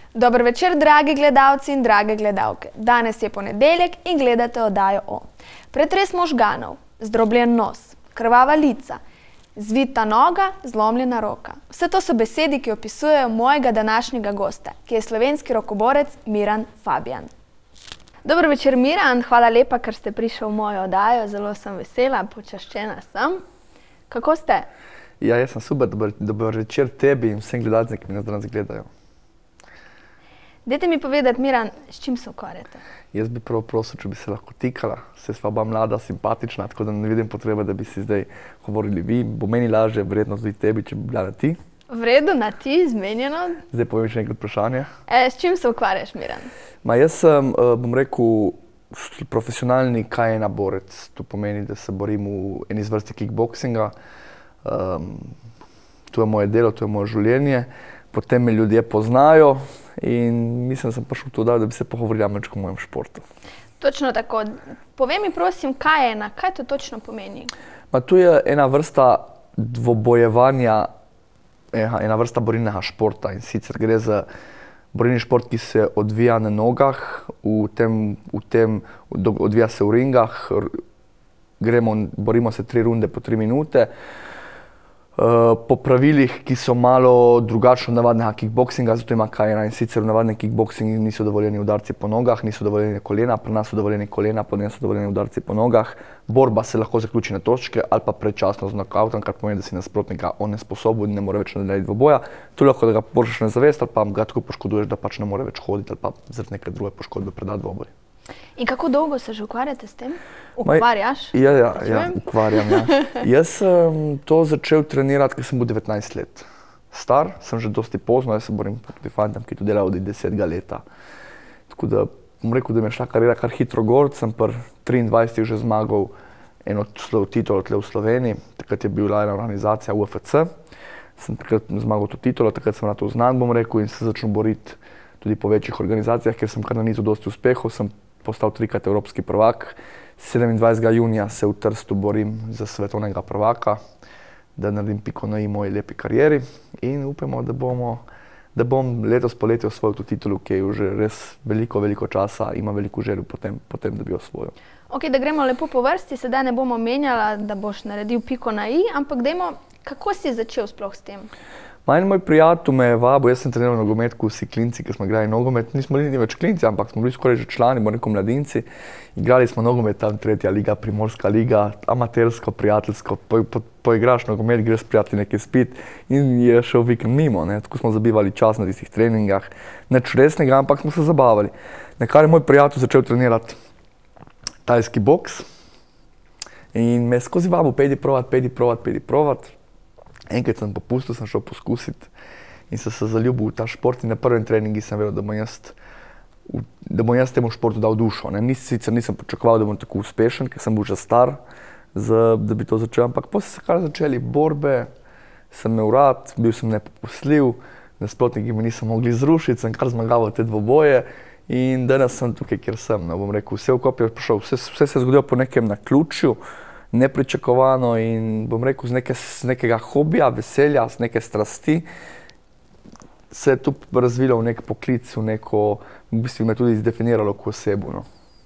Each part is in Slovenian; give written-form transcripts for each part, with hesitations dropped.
Dober večer, dragi gledalci in drage gledalke. Danes je ponedeljek in gledate oddajo O. Pretres možganov, zdrobljen nos, krvava lica, zvita noga, zlomljena roka. Vse to so besedi, ki opisujejo mojega današnjega gosta, ki je slovenski rokoborec Miran Fabijan. Dober večer, Miran, hvala lepa, ker ste prišli v mojo oddajo. Zelo sem vesela, počaščena sem. Kako ste? Ja, jaz sem super. Dober večer tebi in vsem gledalcem, ki me nas danes gledajo. Dajte mi povedati, Miran, s čim se ukvarjate? Jaz bi prvo prosil, če bi se lahko tikala. Saj sva oba mlada, simpatična, tako da ne vidim potrebe, da bi si zdaj govorili vi. Bo meni lažje, verjetno tudi tebi, če bi bila na ti. V redu, na ti, izmenjeno. Zdaj povem še enkrat vprašanje. S čim se ukvarjaš, Miran? Jaz sem, bom rekel, profesionalni K1 borec. To pomeni, da se borim v eni zvrsti kickboxinga. To je moje delo, to je moje življenje. Potem me ljudje poznajo in mislim, da sem prišel tu, da bi se pogovorila o mojem športu. Točno tako. Povej mi prosim, K1, kaj to točno pomeni? To je ena vrsta dvobojevanja, ena vrsta borilnega športa in sicer gre za borilni šport, ki se odvija na nogah, odvija se v ringah, borimo se 3 runde po 3 minute. Po pravilih, ki so malo drugačno od navadnega kickboxinga, zato ima K1 in sicer v navadnem kickboxingu niso dovoljeni udarci po nogah, niso dovoljeni kolena, pri nas so dovoljeni kolena, pri nas so dovoljeni udarci po nogah. Borba se lahko zaključi na točke ali pa predčasno z nokautom, kar pomeni, da si nasprotnika onesposobil in ne more več nadaljevati dvoboja. Tu lahko da ga porušiš na zavest ali pa ga tako poškoduješ, da pač ne more več hoditi ali pa zaradi neke druge poškodbe predati dvoboj. In kako dolgo se že ukvarjate s tem? Ukvarjaš? Ja, ukvarjam, ja. Jaz sem to začel trenirati, ker sem bil 19 let star, sem že dosti pozno, jaz se borim proti fantom, ki to delajo od 10 leta. Tako da bom rekel, da mi je šla kariera kar hitro gor, sem pri 23 že zmagal eno titolo tle v Sloveniji, takrat je bila ena organizacija UFC, sem takrat zmagal to titolo, takrat sem na to znan, bom rekel, in se začel boriti tudi po večjih organizacijah, ker sem kar na nizu dosti uspehov, sem postal 3-krat evropski prvak. 27. junija se v Trstu borim za svetovnega prvaka, da naredim piko na i moji lepi karieri in upamo, da bom letos poleti osvojil to titulu, ki je že res veliko časa, ima veliko željo potem, da bi osvojil. Ok, da gremo lepo po vrsti, sedaj ne bomo menjala, da boš naredil piko na i, ampak dajmo, kako si začel sploh s tem? Moj prijatelj me je vabil, jaz sem treniral nogomet, ko vsi klinci, ki smo igrali nogomet. Nismo bili več klinci, ampak smo bili skoraj že člani, bom rekel mladinci. Igrali smo nogomet, tam 3. liga, Primorska liga, amatersko, prijateljsko. Poigraš nogomet, greš s prijatelji nekaj spit in je šel vikend mimo. Tako smo zabivali čas na tistih treningah. Nič resnega, ampak smo se zabavali. Nekaj je moj prijatelj začel trenirati tajski boks in me skozi vabil, pejdi provat. Enkrat sem popustil, sem šel poskusiti in sem se zaljubil v ta šport in na prvem treningu sem vedel, da bom jaz temu športu dal dušo. Sicer nisem pričakoval, da bom tako uspešen, ker sem bil že star, da bi to začel, ampak potem so se kar začeli borbe, sem imel rad, bil sem nepopustljiv, nasprotniki me niso mogli zrušiti, sem kar zmagaval te dvoboje in danes sem tukaj, kjer sem. Bom rekel, vse v kopje je prišel, vse se je zgodilo po nekem naključju, nepričakovano in bom rekel z nekega hobija, veselja, z neke strasti se je tu razvilo v nek poklic, v neko, v bistvu me tudi izdefiniralo kot osebo.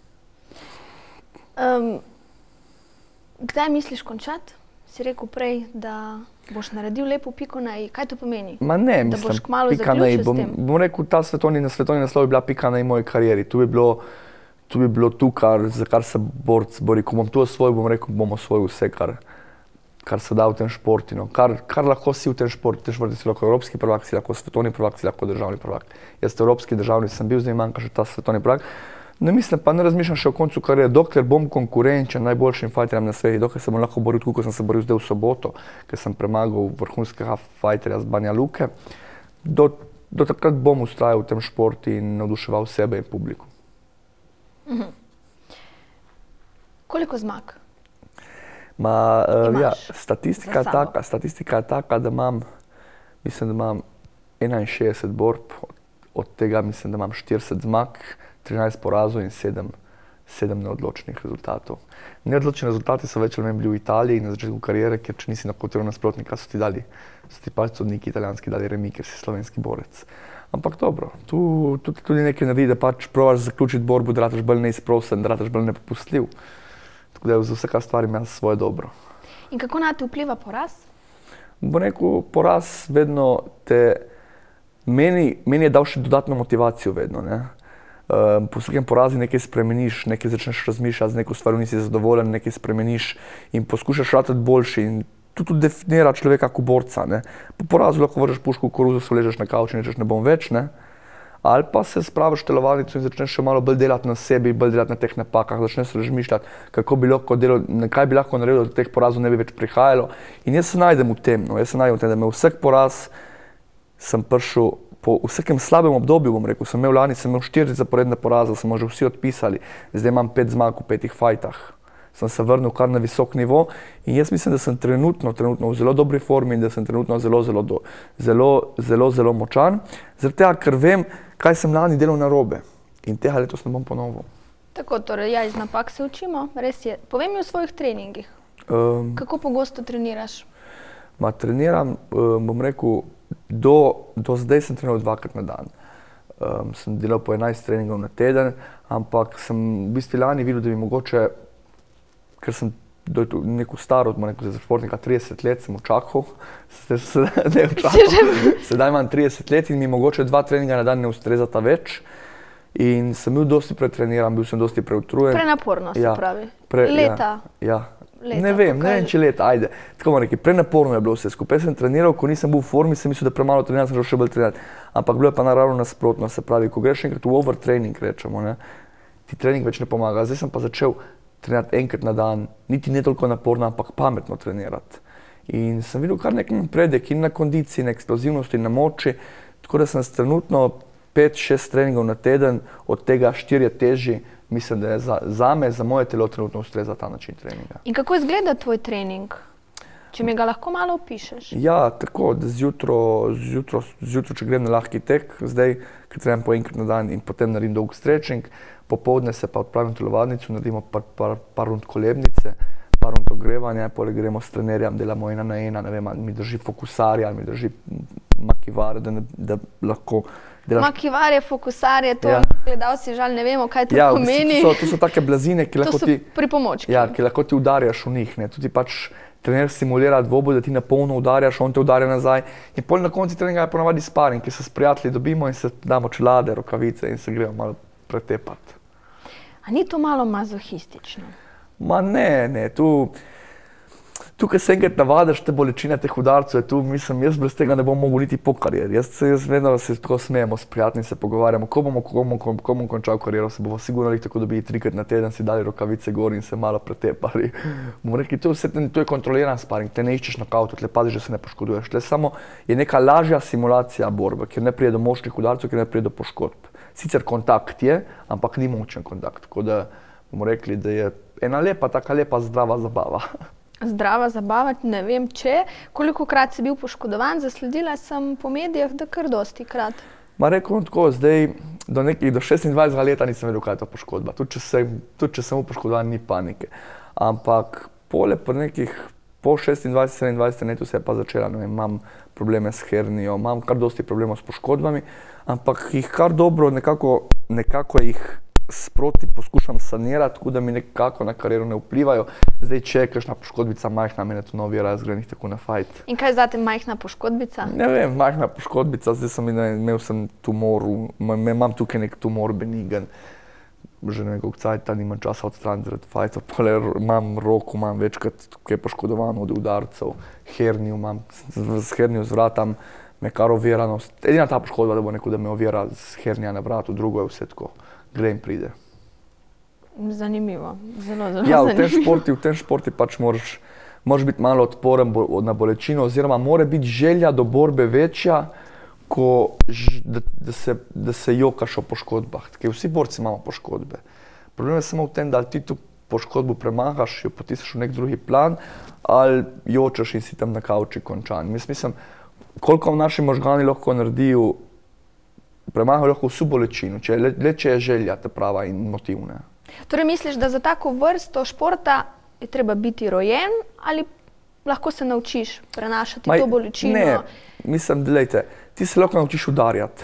Kdaj misliš končati? Si rekel prej, da boš naredil lepo piko na i. Kaj to pomeni? Ne, mislim, pika na i. Bom rekel, ta svetovni naslov je bila pika na i moji karieri. Tu bi bilo tu, za kar se borc bori. Ko bom tu osvojil, bom rekel, bom osvojil vse, kar se da v tem športu. Kar lahko si v tem športu. V tem športu si lahko evropski prvak, si lahko svetovni prvak, si lahko državni prvak. Jaz evropski državni sem bil, zdaj manjka še ta svetovni prvak. Mislim, pa ne razmišljam še o koncu kariere, dokler bom konkurenčen najboljšim fajterjem na svetu, dokler se bom lahko boril tako, kot sem se boril zdaj v soboto, ker sem premagal vrhunskega fajterja z Banja Luke. Do takrat bom vztrajal v tem športu in navduševal sebe in publiko. Koliko zmag? Statistika je taka, da imam 61 borb, od tega mislim, da imam 40 zmag, 13 porazov in 7 neodločenih rezultatov. Neodločeni rezultati so več ali manj bili v Italiji na začetku kariere, ker če nisi nakotral nasprotnika, so ti pač sodniki italijanski dali remi, ker si slovenski borec. Ampak dobro, tu tudi nekaj naredi, da pač probaš zaključiti borbo, da rataš bolj neizprosten, da rataš bolj nepopustljiv. Tako da za vsaka stvar ima svoje dobro. In kako na te vpliva poraz? Bo rekel, poraz vedno meni je dal še dodatno motivacijo vedno, ne. Po vsakem porazu nekaj spremeniš, nekaj začneš razmišljati, z neko stvarjo nisi zadovoljen, nekaj spremeniš in poskušaš ratati boljši in to tudi definira človeka kot borca, ne. Po porazu lahko vržeš puško v koruzo, se uležeš na kavč in rečeš ne bom več, ne. Ali pa se spraviš v telovadnico in začneš še malo bolj delati na sebi, bolj delati na teh napakah, začneš razmišljati, kaj bi lahko naredil, da do teh porazov ne bi več prihajalo. In jaz se najdem v tem, da me vsak poraz sem prišel po vsakem slabem obdobju, bom rekel, sem imel 4 zaporedne poraze, smo že vsi odpisali, zdaj imam 5 zmag v 5 fajtah. Sem se vrnil kar na visok nivo in jaz mislim, da sem trenutno v zelo dobri formi in da sem trenutno zelo močan. Zaradi tega, ker vem, kaj sem lani delal narobe in tega letos ne bom ponovil. Tako, torej, ja, iz napak se učimo, res je. Povej mi o svojih treningih. Kako pogosto treniraš? Treniram, bom rekel, do zdaj sem treniral 2-krat na dan. Sem delal po 11 treningov na teden, ampak sem v bistvu lani videl, da bi mogoče, ker sem neko staro, za športnika 30 let sem očakal, sedaj imam 30 let in mi mogoče 2 treninga na dan ne ustrezata več. In sem bil dosti pretreniran, bil sem dosti preutrujen. Prenaporno se pravi. Leta. Ja. Ne vem, če leta, ajde. Tako bomo rekli, prenaporno je bilo vse skupaj. Jaz sem treniral, ko nisem bil v formi, sem mislil, da premalo treniram, sem še bolj trenirati. Ampak bilo je pa naravno nasprotno, se pravi, ko greš enkrat v overtraining, rečemo, ne, ti trening več ne pomaga. Zdaj sem pa začel trenirati enkrat na dan, niti ne toliko naporno, ampak pametno trenirati. In sem videl kar nek napredek in na kondiciji, na eksplozivnosti, na moči, tako da sem trenutno 5-6 treningov na teden, od tega 4 težji. Mislim, da je zame, za moje telo trenutno ustreza ta način treninga. In kako izgleda tvoj trening? Če mi ga lahko malo opišeš? Ja, tako, da zjutraj, če grem na lahki tek, zdaj, ker treniram po enkrat na dan in potem naredim dolg stretching, popoldne se pa odpravim v telovadnico, naredimo par rund kolebnice, par rund ogrevanja, poleg gremo s trenerjem, delamo 1 na 1, ne vem, ali mi drži fokusarja, ali mi drži makivare, da lahko delaš. Makivarje, fokusarje, to gledalci žal ne vemo, kaj to pomeni. To so take blazine, ki lahko ti... To so pripomočki. Ja, ki lahko ti udarjaš v njih, ne. Tudi pač trener simulira dvoboj, da ti na polno udarjaš, on te udarja nazaj. In pol na konci treninga je ponavadi sparing, ki se s prijatelji dobimo in se damo čelade, rokavice in se gremo malo pretepati. A ni to malo mazohistično? Ma ne, tu, ko se enkrat navadiš te bolečine teh udarcev, je tu, mislim, jaz brez tega ne bom mogel niti po karieri. Jaz vedno se tako smejemo s prijatelji, se pogovarjamo, ko bom končal kariero, se bomo sigurno tako dobili 3-krat na teden, si dali rokavice gor in se malo pretepali. Bomo rekli, to je kontroliran sparing, te ne iščeš nokauta, tle paziš, da se ne poškoduješ. Tle samo je neka lažja simulacija borbe, kjer ne pride do močnih udarcev, kjer ne pride do poškodb. Sicer kontakt je, ampak ni močen kontakt. Tako da bomo rekli, da je ena taka lepa zdrava zabava. Zdrava zabava, ne vem če. Kolikokrat si bil poškodovan, zasledila sem po medijah, da kar dosti krat. Ma rekel tako, zdaj do 26 leta nisem vedel, kaj je to poškodba. Tudi če sem bil poškodovan, ni panike. Ampak po 26-27 letu se je pa začela, ne vem, imam probleme s hernijo, imam kar dosti problemov s poškodbami, ampak jih kar dobro nekako jih sproti poskušam sanirati, tako da mi nekako na kariero ne vplivajo. Zdaj, če je kakšna poškodbica majhna, mene to novi razglednih tako na fajt. In kaj je zate majhna poškodbica? Ne vem, majhna poškodbica, zdaj imel sem tumor, imam tukaj nek tumor benigen, že nekog cajta nimam časa odstraniti zaradi fajtov, imam roko, imam večkrat, ki je poškodovan od udarcev, hernijo imam, s hernijo z vratam, me kar ovirano. Edina ta poškodba, da bo neko, da me ovira z hernija na vratu, drugo je vse tako. Gre in pride. Zanimivo, zelo ja, zanimivo. V tem športi pač moraš biti malo odporen na bolečino, oziroma mora biti želja do borbe večja, da se jokaš o poškodbah. Ker vsi borci imamo poškodbe. Problem je samo v tem, da ti tu poškodbo premagaš, jo potisneš v nek drugi plan, ali jočeš in si tam na kavči končan. Mislim, koliko naši možgani lahko naredijo, premagajo lahko vso bolečino, če je želja ta prava in motivna. Torej misliš, da za tako vrsto športa je treba biti rojen ali lahko se naučiš prenašati to bolečino? Ne, mislim, gledajte, ti se lahko naučiš udarjati,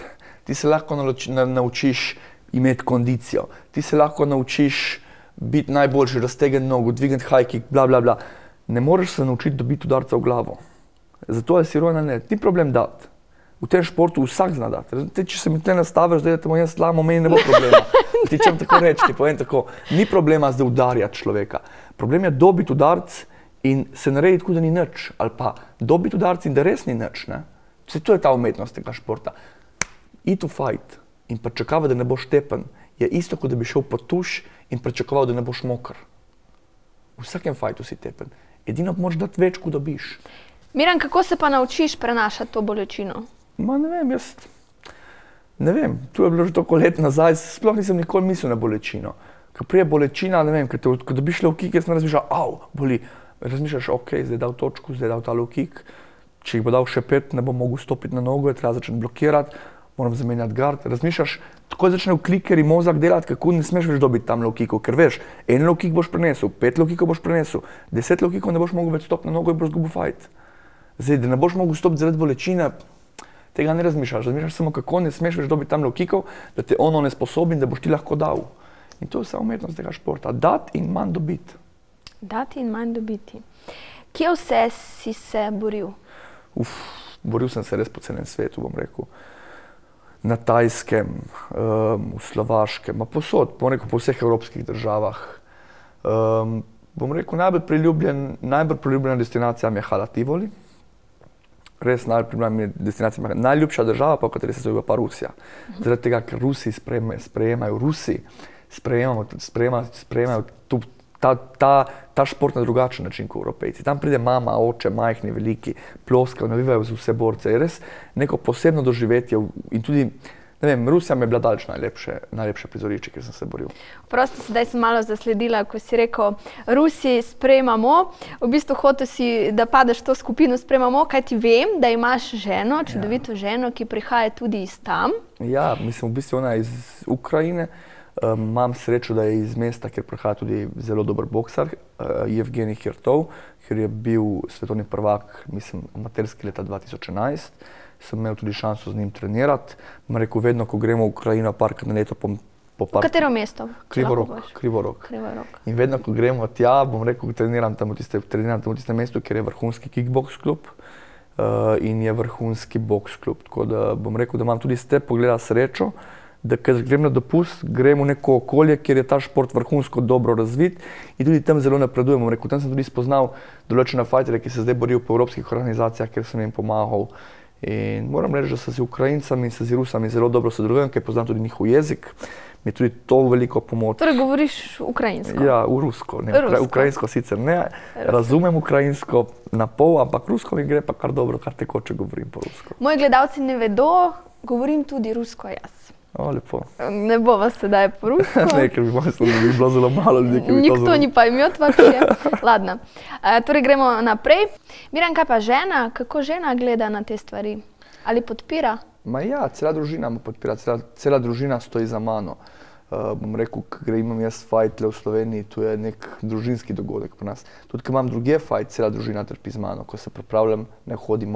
ti se lahko naučiš imeti kondicijo, ti se lahko naučiš biti najboljši, raztegniti nogo, dvigniti high kick, bla, bla, bla. Ne moreš se naučiti dobiti udarca v glavo. Zato je si rojen ali ne, ni problem dati. V tem športu vsak zna dati. Če se mi tle nastaviš, da te moj jaz slamo, meni ne bo problema. Ti čem tako reči, ti povem tako, ni problema zdaj udarjati človeka. Problem je dobiti udarc in se narediti, kot da ni nič. Ali pa dobiti udarc in da res ni nič. Vse to je ta umetnost tega športa. Eat to fight in pričakava, da ne boš tepen, je isto, kot da bi šel po tuš in pričakoval, da ne boš mokr. V vsakem fajtu si tepen. Edino moraš dati več, kot dobiš. Miran, kako se pa naučiš prenašati to bolečino? Ma ne vem, ne vem, tu je bilo že toliko let nazaj, sploh nisem nikoli mislil na bolečino. Ko prije bolečina, ne vem, ko dobiš low kick, jaz sem razmišljal, boli. Razmišljaš, ok, zdaj je dal točku, zdaj je dal ta low kick. Če jih bo dal še 5, ne bom mogel stopiti na nogo, je treba začeti blokirati, moram zamenjati gard. Razmišljaš, tako začne v klikeri mozak delati, kako ne smeš več dobiti tam low kickov, ker veš, 1 low kick boš prenesel, 5 low kickov boš prenesel, 10 low kickov ne boš mogel več stopiti na nogo in boš izgubil fight. Zdaj, da ne boš mogel stopiti zaradi bolečine, tega ne razmišljaš. Razmišljaš samo, kako ne smeš več dobiti tam low kickov, da te ono nesposobi in da boš ti lahko dal. In to je vsa umetnost tega športa. Dati in manj dobiti. Dati in manj dobiti. Kje vse si se boril? Boril sem se res po celem svetu, bom rekel. Na Tajskem, v Slovaškem, posod, bom rekel po vseh evropskih državah. Bom rekel, najbolj priljubljena destinacija mi je Hala Tivoli. Res najljubša država, pa v kateri se zove pa Rusija. Zaradi tega, ker Rusi sprejemajo ta šport na drugačen način kot Evropejci. Tam pride mama, oče, majhni, veliki, ploskajo, navivajo za vse borce. Je res neko posebno doživetje in tudi, ne vem, Rusija mi je bila daleč najlepše prizorišče, kjer sem se boril. Prosto, sedaj sem malo zasledila, ko si rekel, Rusi sprejemamo, v bistvu hotel si, da padeš to skupino sprejemamo, kaj ti vem, da imaš ženo, čudovito ženo, ki prihaja tudi iz tam. Ja, mislim, v bistvu ona je iz Ukrajine. Imam srečo, da je iz mesta, kjer prihaja tudi zelo dober boksar, Evgenij Hirtov, ker je bil svetovni prvak, mislim, amaterski leta 2011. Sem imel tudi šanso z njim trenirati. Rekel, vedno, ko gremo v Ukrajino parkrat na leto po parku. Katero mesto? Krivorog. In vedno, ko gremo tja, bom rekel, treniram tam v tistem mestu, kjer je vrhunski kickboks klub in je vrhunski boks klub. Tako da bom rekel, da imam tudi s te pogleda srečo, da ker grem na dopust, grem v neko okolje, kjer je ta šport vrhunsko dobro razvit in tudi tam zelo napredujem. Bom rekel, tam sem tudi spoznal določene fajterje, ki se zdaj borijo po evropskih organizacijah, kjer sem jim pomagal. In moram reči, da se z Ukrajincami in se z Rusami zelo dobro sodelujem, ker poznam tudi njihov jezik. Mi je tudi to veliko pomoč. Torej govoriš ukrajinsko? Ja, v rusko. Ukrajinsko sicer ne, razumem ukrajinsko na pol, ampak rusko mi gre pa kar dobro, kar tekoče govorim po rusko. Moji gledalci ne vedo, govorim tudi rusko jaz. Lepo. Ne bova sedaj po rusko. Ne, ker bi bilo zelo malo ljudi, ki bi to Nikto ni pojmет вообще. Ladno. Torej gremo naprej. Miran, kaj pa žena? Kako žena gleda na te stvari? Ali podpira? Ma ja, cela družina me podpira, cela družina stoji za mano. Bom rekel, ko imam jaz fajt v Sloveniji, to je nek družinski dogodek pri nas. Tudi, ko imam druge fajt, cela družina trpi z mano. Ko se pripravljam, ne hodimo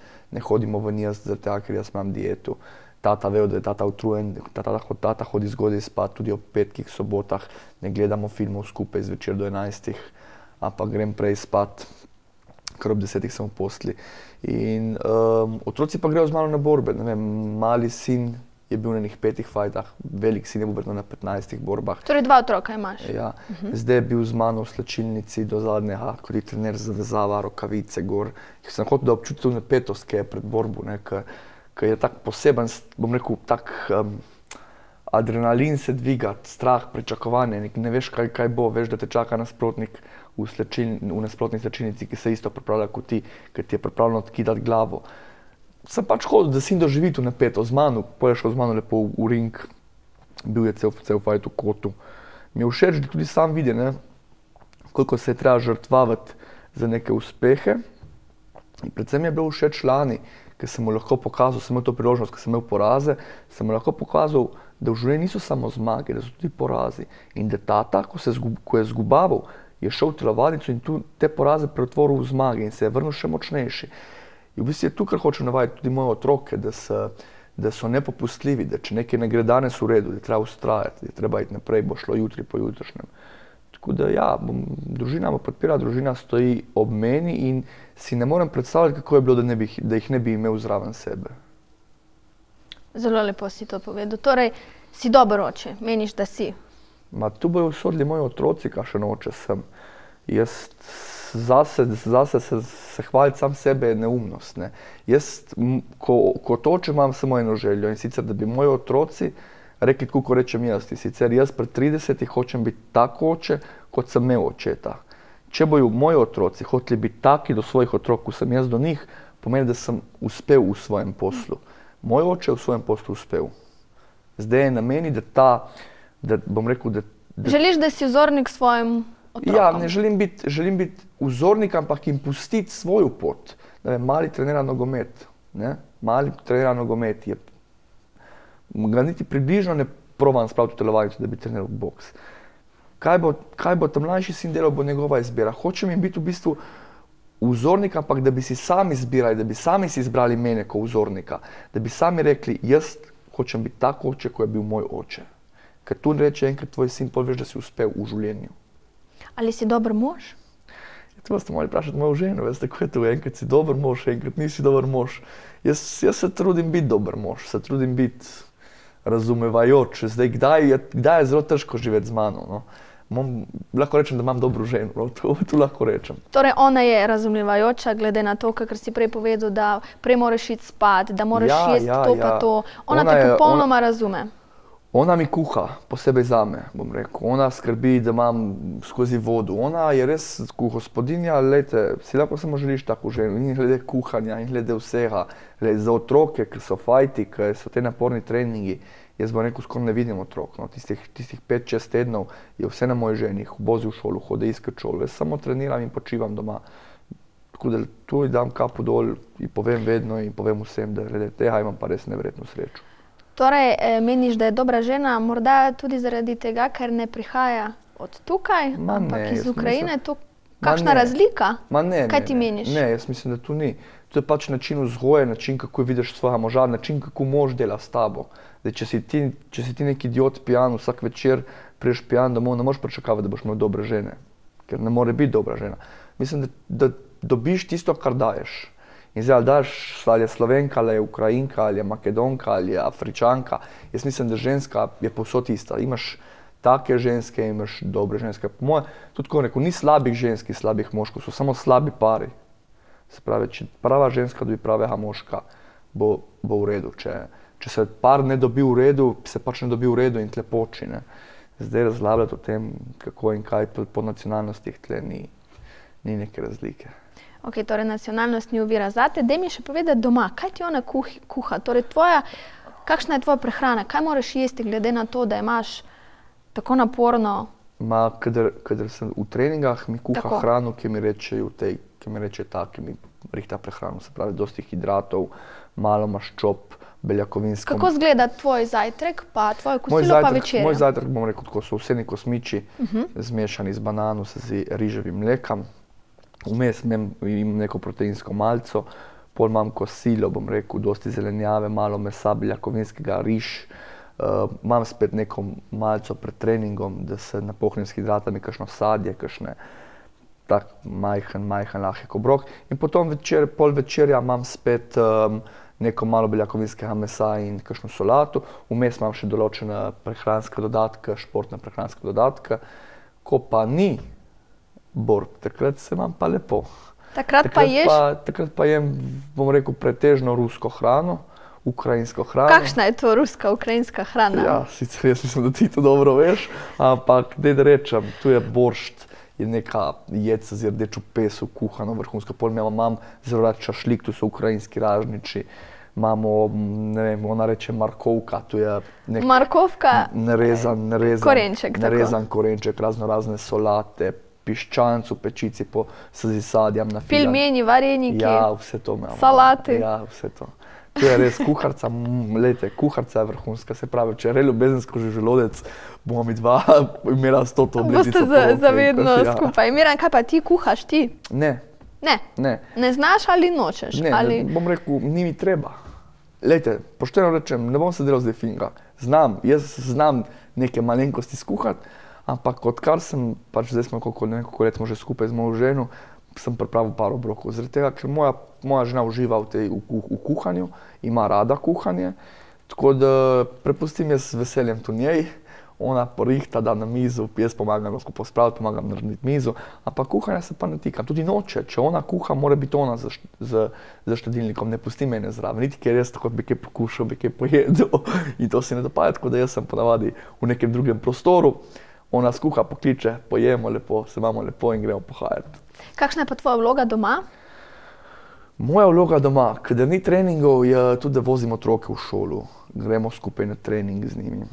ven jaz, zaradi tega, ker jaz imam dietu. Tata vejo, da je tata utrujen, tata hodi zgodaj spat, tudi ob petkih, sobotah, ne gledamo filmov skupaj zvečer do 11, ampak grem prej spat, ker ob 10 sem v postelji. In otroci pa grejo z mano na borbe, ne vem, mali sin je bil na enih 5 fajtah, velik sin je bil verjetno na 15 borbah. Torej 2 otroka imaš? Ja, zdaj je bil z mano v slačilnici do zadnjega, kot je trener zavezava rokavice gor. Sem hotel, da občutil napetost, ki je pred borbo, ker je tak poseben, bom rekel, tak adrenalin se dviga, strah, pričakovanje, ne veš, kaj bo, veš, da te čaka nasprotnik v nasprotni slačilnici, ki se isto pripravlja kot ti, ker ti je pripravljeno odkidati glavo. Sem pač hodil, da sin doživi tu napetost z mano, potem je šel z mano lepo v ring, bil je cel fajt v kotu. Mi je všeč, da tudi sam vidi, koliko se je treba žrtvavati za neke uspehe. In predvsem je bilo všeč lani, ker sem mu lahko pokazal, sem imel to priložnost, ker sem imel poraze, sem mu lahko pokazal, da v življenju niso samo zmage, da so tudi porazi. In da tata, ko je zgubaval, je šel v telovadnico in tu te poraze pretvoril v zmage in se je vrnil še močnejši. In v bistvu je tu, kar hočem navajati tudi moje otroke, da da so nepopustljivi, da če nekaj ne gre danes v redu, da treba ustrajati, da treba iti naprej, bo šlo jutri po jutrišnjem. Tako da ja, družina me podpira, družina stoji ob meni in si ne morem predstavljati, kako je bilo, da jih ne bi imel zraven sebe. Zelo lepo si to povedal. Torej, si dober oče, meniš, da si? Tu bojo usodili moji otroci, kakšen oče sem. Jaz zase se hvaliti sam sebe je neumnost. Ne. Jaz, kot oče imam samo eno željo in sicer, da bi moji otroci rekli, kako rečem jaz. Sicer jaz pred 30 hočem biti tako oče, kot sem imel očeta. Če bojo moji otroci hoteli biti taki do svojih otrok, kot sem jaz do njih, pomeni, da sem uspel v svojem poslu. Moj oče je v svojem poslu uspel. Zdaj je na meni, da bom rekel, da... Želiš, da si vzornik svojim otrokom? Ja, ne želim biti vzornik, ampak jim pustiti svojo pot. Mali trenira nogomet. Mali trenira nogomet je... Ga niti približno ne probam spraviti v telovadnico, da bi treniral boks. Kaj bo ta mlajši sin delal, bo njegova izbira. Hočem jim biti v bistvu vzornik, ampak da bi si sami izbirali, da bi sami si izbrali mene kot vzornika. Da bi sami rekli, jaz hočem biti tako oče, kot je bil moj oče. Ker tu reče enkrat tvoj sin, pol veš, da si uspel v življenju. Ali si dober mož? To ste morali vprašati mojo ženo, veste, kako je to, enkrat si dober mož, enkrat nisi dober mož. Jaz se trudim biti dober mož, se trudim biti razumevajoč. Zdaj, kdaj je zelo težko živeti z mano, no. Lahko rečem, da imam dobro ženo, no. To lahko rečem. Torej, ona je razumevajoča, glede na to, kakor si prej povedal, da prej moraš iti spat, da moraš jesti to pa to. Ona te popolnoma razume. Ona mi kuha, posebej zame, bom rekel. Ona skrbi, da imam skozi vodo. Ona je res gospodinja, lejte, si lahko samo želiš tako ženo. In glede kuhanja, in glede vsega. Za otroke, ki so fajti, ki so te naporni treningi, jaz bom rekel, skoraj ne vidim otrok. No. Tistih 5-6 tednov je vse na moji ženi, vozi v šolo, hodi iskat šolo. Jaz samo treniram in počivam doma. Tako da tu dam kapo dol in povem vedno in povem vsem, da glede tega imam pa res neverjetno srečo. Torej, meniš, da je dobra žena, morda tudi zaradi tega, ker ne prihaja od tukaj, ampak iz Ukrajine, to kakšna razlika? Kaj ti meniš? Ne, jaz mislim, da tu ni. To je pač način vzgoje, način, kako vidiš svojega moža, način, kako mož dela s tabo. Zdaj, če si ti nek idiot pijan, vsak večer priješ pijan domov, ne moreš pričakavati, da boš imel dobre žene, ker ne more biti dobra žena. Mislim, da dobiš tisto, kar daješ. In zdaj, ali daš, ali je Slovenka, ali je Ukrajinka, ali je Makedonka, ali je Afričanka. Jaz mislim, da ženska je povsod ista. Imaš take ženske, imaš dobre ženske. Po moje, tudi ko rekel, ni slabih žensk, slabih moškov, so samo slabi pari. Se pravi, če prava ženska dobi pravega moška, bo v redu. Če se par ne dobi v redu, se pač ne dobi v redu in tle poči. Zdaj razglabljati o tem, kako in kaj po nacionalnostih tle ni neke razlike. Ok, torej nacionalnost ni ovira zate. Daj mi še povedati doma, kaj ti ona kuha? Torej, kakšna je tvoja prehrana? Kaj moraš jesti glede na to, da imaš tako naporno? Kadar sem v treningah, mi kuha hrano, ki mi reče ta, ki mi rihta prehrano. Se pravi, dosti hidratov, malo maščob, beljakovinsko. Kako izgleda tvoj zajtrk, pa tvoje kosilo pa večerja? Moj zajtrk, bom rekel, tako so vseni kosmiči, zmešani z banano, z riževim mlekom. Vmes imam neko proteinsko malco, pol imam kosilo, bom rekel, dosti zelenjave, malo mesa, beljakovinskega, riž. Imam spet neko malco pred treningom, da se napolnim s hidratami, kakšno sadje, kakšne tak majhen lahek obrok. In potem pol večerja imam spet neko malo beljakovinskega mesa in kakšno solato. Vmes imam še določene prehranske dodatke, športne prehranske dodatke. Ko pa ni borb, takrat se imam pa lepo. Takrat pa ješ? Takrat pa jem, bom rekel, pretežno rusko hrano, ukrajinsko hrano. Kakšna je to ruska, ukrajinska hrana? Ja, sicer jaz mislim, da ti to dobro veš, ampak da rečem, tu je boršt, je neka jedca z rdečo peso, kuhano, vrhunsko. Pol imam zelo rad šašlik, tu so ukrajinski ražniči. Imamo, ne vem, ona reče markovka, tu je nek... Markovka? Narezan korenček, tako. Narezan korenček, razne solate, piščanc v pečici s sadjem na filan. Pilmeni, vareniki, ja, vse to imamo. salati. Ja, vse to. To je res kuharca, kuharca je vrhunska, se pravi, če je ljubezensko želodec, bomo mi dva imela 100 obledico. Boste zavedno skupaj. Miran, kaj pa ti kuhaš ti? Ne. Ne? Ne znaš ali nočeš? Ne, bom rekel, ni mi treba. Lejte, pošteno rečem, ne bom se delal zdaj finga. Jaz znam neke malenkosti skuhati, ampak odkar sem, pač zdaj smo koliko let smo že skupaj z mojo ženo, sem pripravil par obrokov. Zaradi tega, ker moja žena uživa v kuhanju, ima rada kuhanje, tako da prepustim jaz z veseljem to njej. Ona porihta, da na mizo, jaz pomagam lahko pospraviti, pomagam narediti mizo, ampak kuhanja se pa ne tikam. Tudi noče, če ona kuha, mora biti ona za štedilnikom, ne pusti mene zraven. Niti ker jaz tako bi kaj pokušal, bi kaj pojedel in to se ne dopaja, tako da jaz sem ponavadi v nekem drugem prostoru. Ona skuha, pokliče, pojemo lepo, se imamo lepo in gremo pohajati. Kakšna je pa tvoja vloga doma? Moja vloga doma, kadar ni treningov, je tudi, da vozim otroke v šolo. Gremo skupaj na trening z njimi.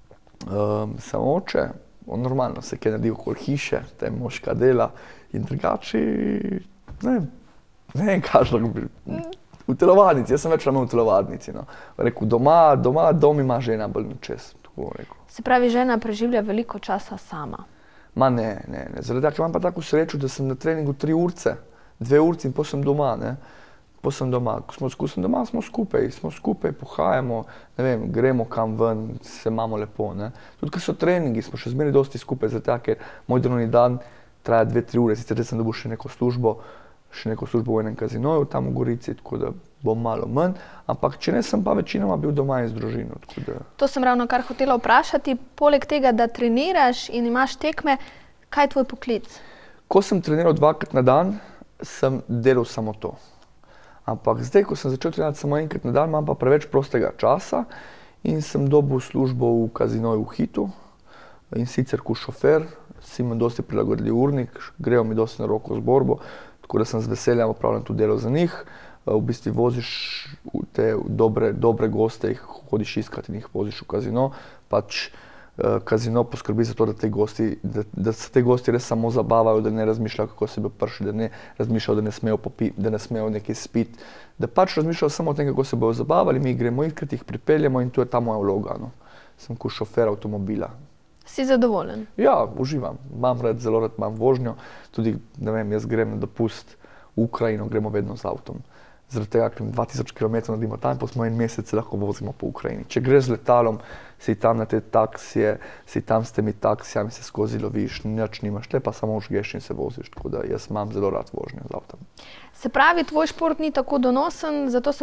Sem oče, normalno se kaj naredi okoli hiše, te moška dela in drugači, ne vem, kakšno bi. V telovadnici, jaz sem več v telovadnici. No. Rekel, dom ima žena bolj na čez, tako rekel. Se pravi, žena preživlja veliko časa sama? Ma ne. Zaradi tega, ker imam pa tako srečo, da sem na treningu 3 urce, 2 urci in potem sem doma, ne. Ko sem doma, smo skupaj, pohajamo, ne vem, gremo kam ven, se imamo lepo, ne. Tudi, ker so treningi, smo še zmeraj dosti skupaj, zato ker moj delovni dan traja 2-3 ure, sicer sem dobil še neko službo v enem kazinoju tam v Gorici, tako da bom malo manj, ampak če ne, sem pa večinoma bil doma in z družino. To sem ravno kar hotela vprašati, poleg tega, da treniraš in imaš tekme, kaj je tvoj poklic? Ko sem treniral 2-krat na dan, sem delal samo to. Ampak zdaj, ko sem začel trenirati samo 1-krat na dan, imam pa preveč prostega časa in sem dobil službo v kazinoju v Hitu in sicer kot šofer, si imam dosti prilagodljiv urnik, grejo mi dosti na roko z borbo, tako da sem z veseljem opravljam tudi delo za njih. V bistvu voziš te dobre goste, jih hodiš iskati in jih voziš v kazino, pač kazino poskrbi za to, da se te gosti res samo zabavajo, da ne razmišljajo, kako se bodo prišli, da ne razmišljajo, da ne smejo popiti, da ne smejo nekaj spiti, da pač razmišljajo samo o tem, kako se bodo zabavali, mi gremo iskati, jih pripeljemo in to je ta moja vloga. No. Sem kot šofer avtomobila. Si zadovoljen? Ja, uživam. Zelo rad imam vožnjo. Tudi, ne vem, jaz grem na dopust v Ukrajino, gremo vedno z avtom. Zaradi tega, ker 2000 km naredimo tam, pa smo en mesec se lahko vozimo po Ukrajini. Če greš z letalom, si tam na te taksije, si tam s temi taksijami se skozi loviš, nič nimaš, te pa samo užgeš in se voziš. Tako da jaz imam zelo rad vožnjo z avtom. Se pravi, tvoj šport ni tako donosen, zato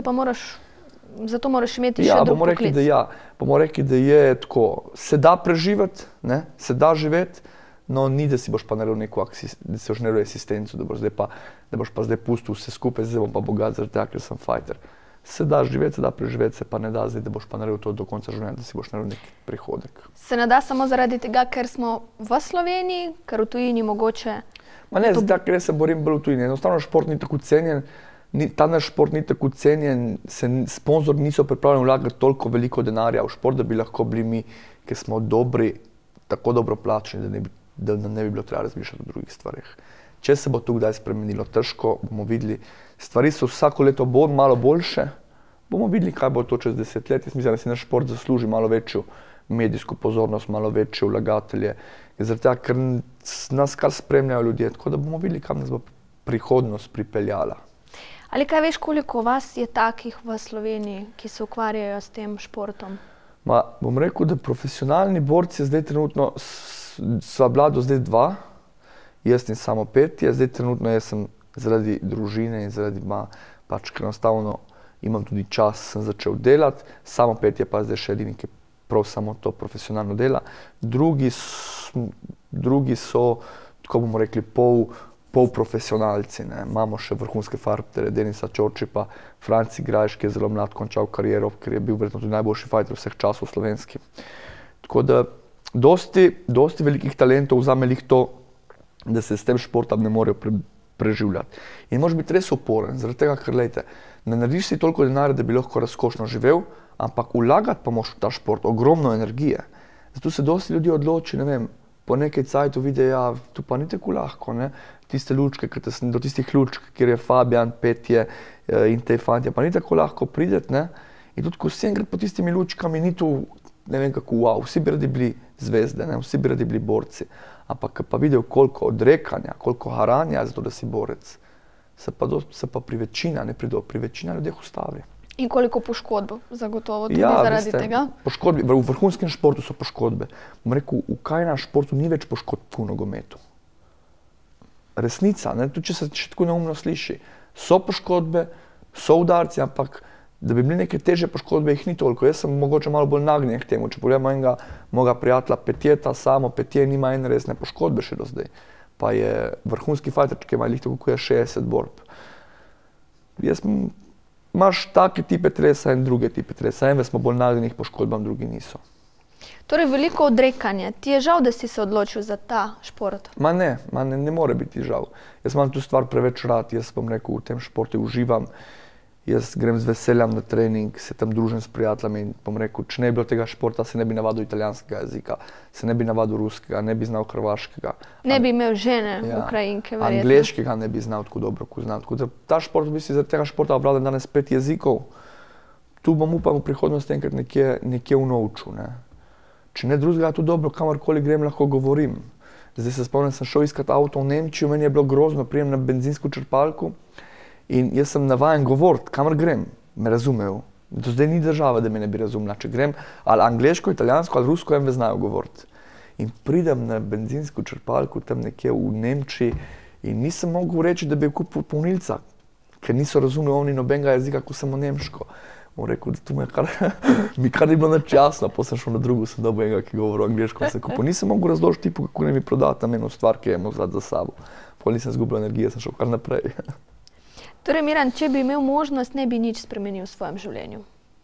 moraš imeti še drug poklic. Bomo rekli, da je tako, se da preživeti, se da živeti, no ni, da si boš pa naredil da si boš naredil asistenco, da boš pa zdaj pustil vse skupaj, zdaj bom pa bogat zaradi tega, ker sem fighter. Se da živeti, se da preživeti, se pa ne da zdaj, da boš pa naredil to do konca življenja, da si boš naredil neki prihodek. Se ne da samo zaradi tega, ker smo v Sloveniji, ker v tujini mogoče... Ma ne, zdaj, ker jaz se borim bolj v tujini. Enostavno šport ni tako cenjen, ta naš šport ni tako cenjen, sponzorji niso pripravljeni vlagati toliko veliko denarja v šport, da bi lahko bili mi, ki smo dobri, tako dobro plačeni, da ne bi bilo treba razmišljati o drugih stvarih. Če se bo to kdaj spremenilo, težko, bomo videli, stvari so vsako leto malo boljše, bomo videli, kaj bo to čez 10 let. Jaz mislim, da si naš šport zasluži malo večjo medijsko pozornost, malo večje vlagatelje, zaradi tega, ker nas kar spremljajo ljudje, tako da bomo videli, kam nas bo prihodnost pripeljala. Ali kaj veš, koliko vas je takih v Sloveniji, ki se ukvarjajo s tem športom? Bom rekel, da profesionalni borci zdaj trenutno sva bila do zdaj 2, jaz in samo petje, zdaj trenutno jaz sem zaradi družine in zaradi pač, ker enostavno imam tudi čas, sem začel delati, samo petje pa zdaj še edini, ki prav samo to profesionalno dela. Drugi so, tako bomo rekli, polprofesionalci. Imamo še vrhunske fajterje, Denisa Čorčipa, Franci Grajš, ki je zelo mlad končal kariero, ker je bil verjetno tudi najboljši fajter vseh časov slovenski. Tako da dosti velikih talentov vzame lih to, da se s tem športom ne morejo preživljati. In moraš biti res uporen, zaradi tega, ker lejte, ne narediš si toliko denarja, da bi lahko razkošno živel, ampak vlagati pa moraš v ta šport ogromno energije. Zato se dosti ljudi odloči, ne vem, po nekaj cajtu vidi, ja, tu pa ni tako lahko, ne, tiste lučke, do tistih lučk, kjer je Fabijan, Petje in te fantje, pa ni tako lahko prideti, ne, in tudi ko si enkrat po tistimi lučkami, ni tu, ne vem kako, wow, vsi bi radi bili zvezde, ne, vsi bi radi bili borci, ampak pa videl, koliko odrekanja, koliko haranja za to, da si borec, se pa pri večina ne prido, pri večina ljudeh ustavi. In koliko poškodb zagotovo tudi zaradi tega? Poškodbe, v vrhunskem športu so poškodbe. Bom rekel, v kaj na športu ni več poškodb v nogometu. Resnica, ne, tudi če se še tako neumno sliši. So poškodbe, so udarci, ampak da bi bili neke težje poškodbe, jih ni toliko. Jaz sem mogoče malo bolj nagnjen k temu. Če pogledamo enega mojega prijatelja Petjeta, samo Petje nima ene resne poškodbe še do zdaj. Pa je vrhunski fajter, ki ima tako, ko je 60 borb. Imaš take tipe telesa in druge tipe telesa. Ene smo bolj nagnjeni k poškodbam, drugi niso. Torej veliko odrekanje. Ti je žal, da si se odločil za ta šport? Ne more biti žal. Jaz imam tu stvar preveč rad. Jaz bom rekel, v tem športu uživam. Jaz grem z veseljem na trening, se tam družim s prijatelji in bom rekel, če ne bi bilo tega športa, se ne bi navadil italijanskega jezika, se ne bi navadil ruskega, ne bi znal hrvaškega. Ne bi imel žene Ukrajinke, verjetno. Angleškega ne bi znal tako dobro, kot znam. Tako da ta šport, v bistvu zaradi tega športa obvladam danes 5 jezikov. Tu bom upam v prihodnosti enkrat nekje unovčil. Če ne drugega, tu dobro, kamorkoli grem, lahko govorim. Zdaj se spomnim, sem šel iskat avto v Nemčijo, meni je bilo grozno, prijem na benzinsko črpalko. In jaz sem navajen govoriti, kamor grem, me razumejo. Do zdaj ni država, da me ne bi razumela. Če grem ali angleško, italijansko ali rusko, me znajo govoriti. In pridem na benzinsko črpalko tam nekje v Nemčiji in nisem mogel reči, da bi kupil polnilca, ker niso razumeli oni nobenega jezika, ko samo nemško. Bom rekel, da tu mi kar ni bilo nič jasno, potem sem šel na drugo, sem dobil enega, ki govori angleško, sem kupil. Nisem mogel razložiti tipu, kako ne mi prodati tam eno stvar, ki je imel za sabo. Potem nisem izgubil energije, sem šel kar naprej. Torej, Miran, če bi imel možnost, ne bi nič spremenil v svojem življenju?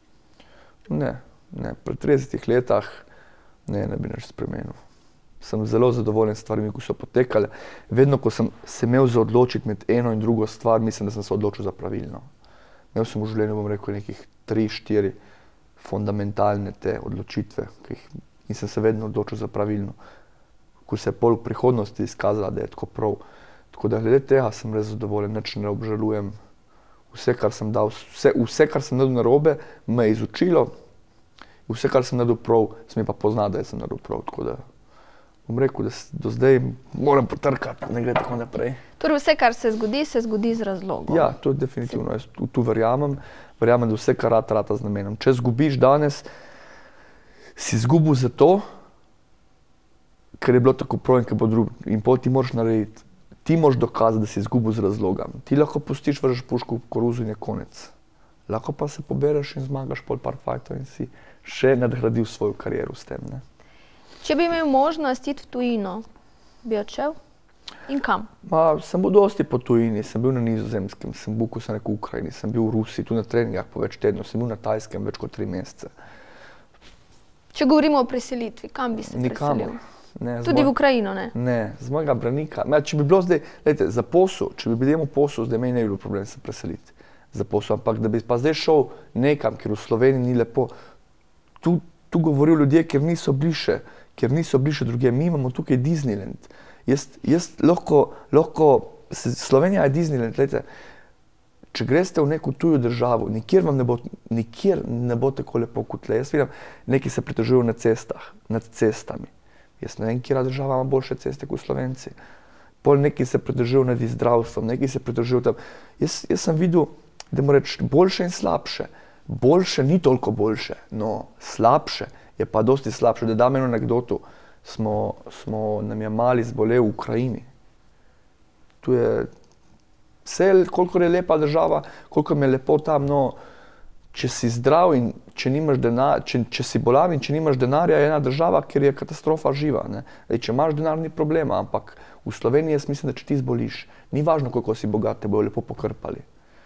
Ne. Pri 30 letih ne bi nič spremenil. Sem zelo zadovoljen s stvarmi, ki so potekale. Vedno, ko sem se imel za odločiti med eno in drugo stvar, mislim, da sem se odločil za pravilno. Imel sem v življenju, bom rekel, nekih 3-4 fundamentalne te odločitve in sem se vedno odločil za pravilno. Ko se je pol v prihodnosti izkazala, da je tako prav. Tako da glede tega sem res zadovoljen, nič ne obžalujem. Vse, kar sem naredil narobe, me je izučilo. Vse, kar sem naredil prav, sem mi pa poznal, da sem naredil prav. Tako da bom rekel, da do zdaj moram potrkati, ne gre tako naprej. Torej vse, kar se zgodi z razlogom. Ja, to je definitivno. Jaz tu verjamem, da vse, kar rata z namenom. Če zgubiš danes, si izgubil zato, ker je bilo tako prav in ker bo drugo. In pol ti moraš narediti. Ti moraš dokazati, da si izgubil z razlogom. Ti lahko pustiš, vržeš puško v koruzo in je konec. Lahko pa se pobereš in zmagaš pol par fajtov in si še nadgradil svojo kariero s tem. Ne? Če bi imel možnost iti v tujino, bi odšel? In kam? Sem bil dosti po tujini, sem bil na Nizozemskem, sem bil, ko sem rekel, v Ukrajini, sem bil v Rusiji, tu na treningah po več tednov, sem bil na Tajskem več kot 3 mesece. Če govorimo o preselitvi, kam bi se preselil? Tudi v Ukrajino, ne? Ne, z mojega branika. Če bi bilo zdaj, gledajte, za posel, če bi bil imel posel, zdaj meni ne bi bilo problem se preseliti za posel, ampak da bi pa zdaj šel nekam, ker v Sloveniji ni lepo, tu govorijo ljudje, ker niso bliže druge. Mi imamo tukaj Disneyland. Jaz lahko, Slovenija je Disneyland, gledajte, če greste v neko tujo državo, nikjer ne bo tako lepo kot tle. Jaz vidim, neki se pritožujejo nad cestami. Jaz ne vem, kjera država ima boljše ceste kot Slovenci. Pol neki se pritožujejo nad zdravstvom, neki se pritožujejo tam. Jaz sem videl, da moram reči, boljše in slabše. Boljše ni toliko boljše, no slabše je pa dosti slabše. Da dam eno anekdoto, nam je mali zbolel v Ukrajini. Tu je vse, koliko je lepa država, koliko mi je lepo tam, no če si zdrav in če si bolan in če nimaš denarja, je ena država, kjer je katastrofa živa. Če imaš denar, ni problema, ampak v Sloveniji jaz mislim, da če ti zboliš, ni važno, koliko si bogat, te bojo lepo pokrpali.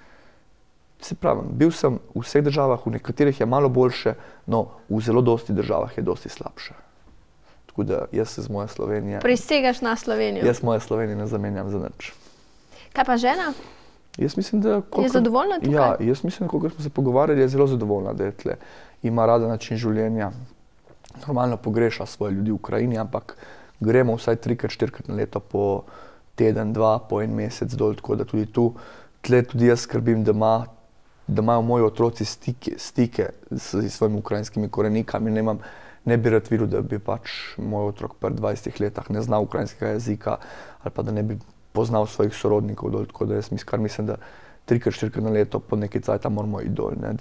Se pravim, bil sem v vseh državah, v nekaterih je malo boljše, no v zelo dosti državah je dosti slabše. Tako da jaz se z moje Slovenije... Prisegaš na Slovenijo? Jaz moje Slovenije ne zamenjam za nič. Kaj pa žena? Jaz mislim, da... Je zadovoljna tukaj? Ja, jaz mislim, koliko smo se pogovarjali, je zelo zadovoljna, da je tle. Ima rada način življenja. Normalno pogreša svoje ljudi v Ukrajini, ampak gremo vsaj 3-4 na leto po teden, 2, po 1 mesec dol, tako da tudi tu. Tle tudi jaz skrbim, da imajo moji otroci stike s svojimi ukrajinskimi korenikami. Ne bi rad videl, da bi pač moj otrok pri 20 letih ne znal ukrajinskega jezika ali pa da ne bi poznal svojih sorodnikov dol, tako da jaz mislim, da 3-4 na leto, po nekaj cajta moramo iti dol, ne,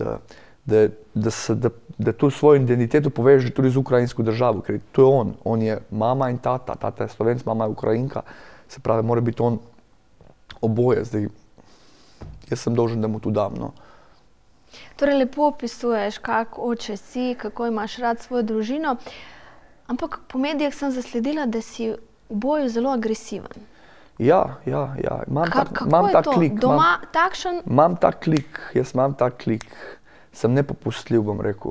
da tu svojo identiteto poveže tudi z ukrajinsko državo, ker to je on je mama in tata je Slovenc, mama je Ukrajinka, se pravi, mora biti on oboje, zdaj, jaz sem dolžen, da mu to dam, no. Torej, lepo opisuješ, kak oče si, kako imaš rad svojo družino, ampak po medijih sem zasledila, da si v boju zelo agresiven. Ja, imam tak klik. Doma takšen? Imam tak klik, jaz imam tak klik. Sem nepopustljiv, bom rekel.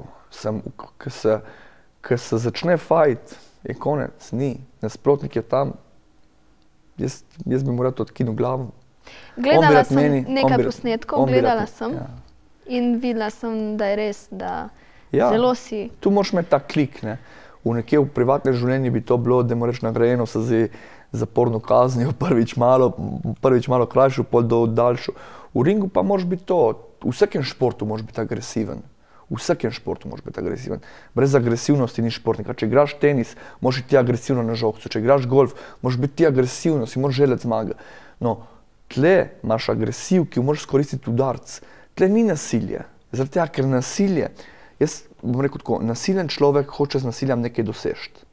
Ko se začne fajt, je konec, ni. Nasprotnik je tam. Jaz bi mu rad odkinil glavo. Gledala sem nekaj posnetkov, in videla sem, da je res, da zelo si... Tu moraš imeti tak klik, ne. Nekje v privatnem življenju bi to bilo, da moraš nagrajeno se z zaporno kaznijo, prvič malo krajšo, pol daljšo. V ringu pa moraš biti to, v vsakem športu moraš biti agresiven. V vsakem športu moraš biti agresiven. Brez agresivnosti ni športnika. Če igraš tenis, moraš biti agresivno na žogcu. Če igraš golf, moraš biti agresivno, si moraš želeti zmage. No, tle imaš agresiv, ki jo moraš skoristiti udarc. Tle ni nasilje. Zaradi tega, ker nasilje, jaz bom rekel tako, nasilen človek hoče z nasiljem nekaj dosežiti.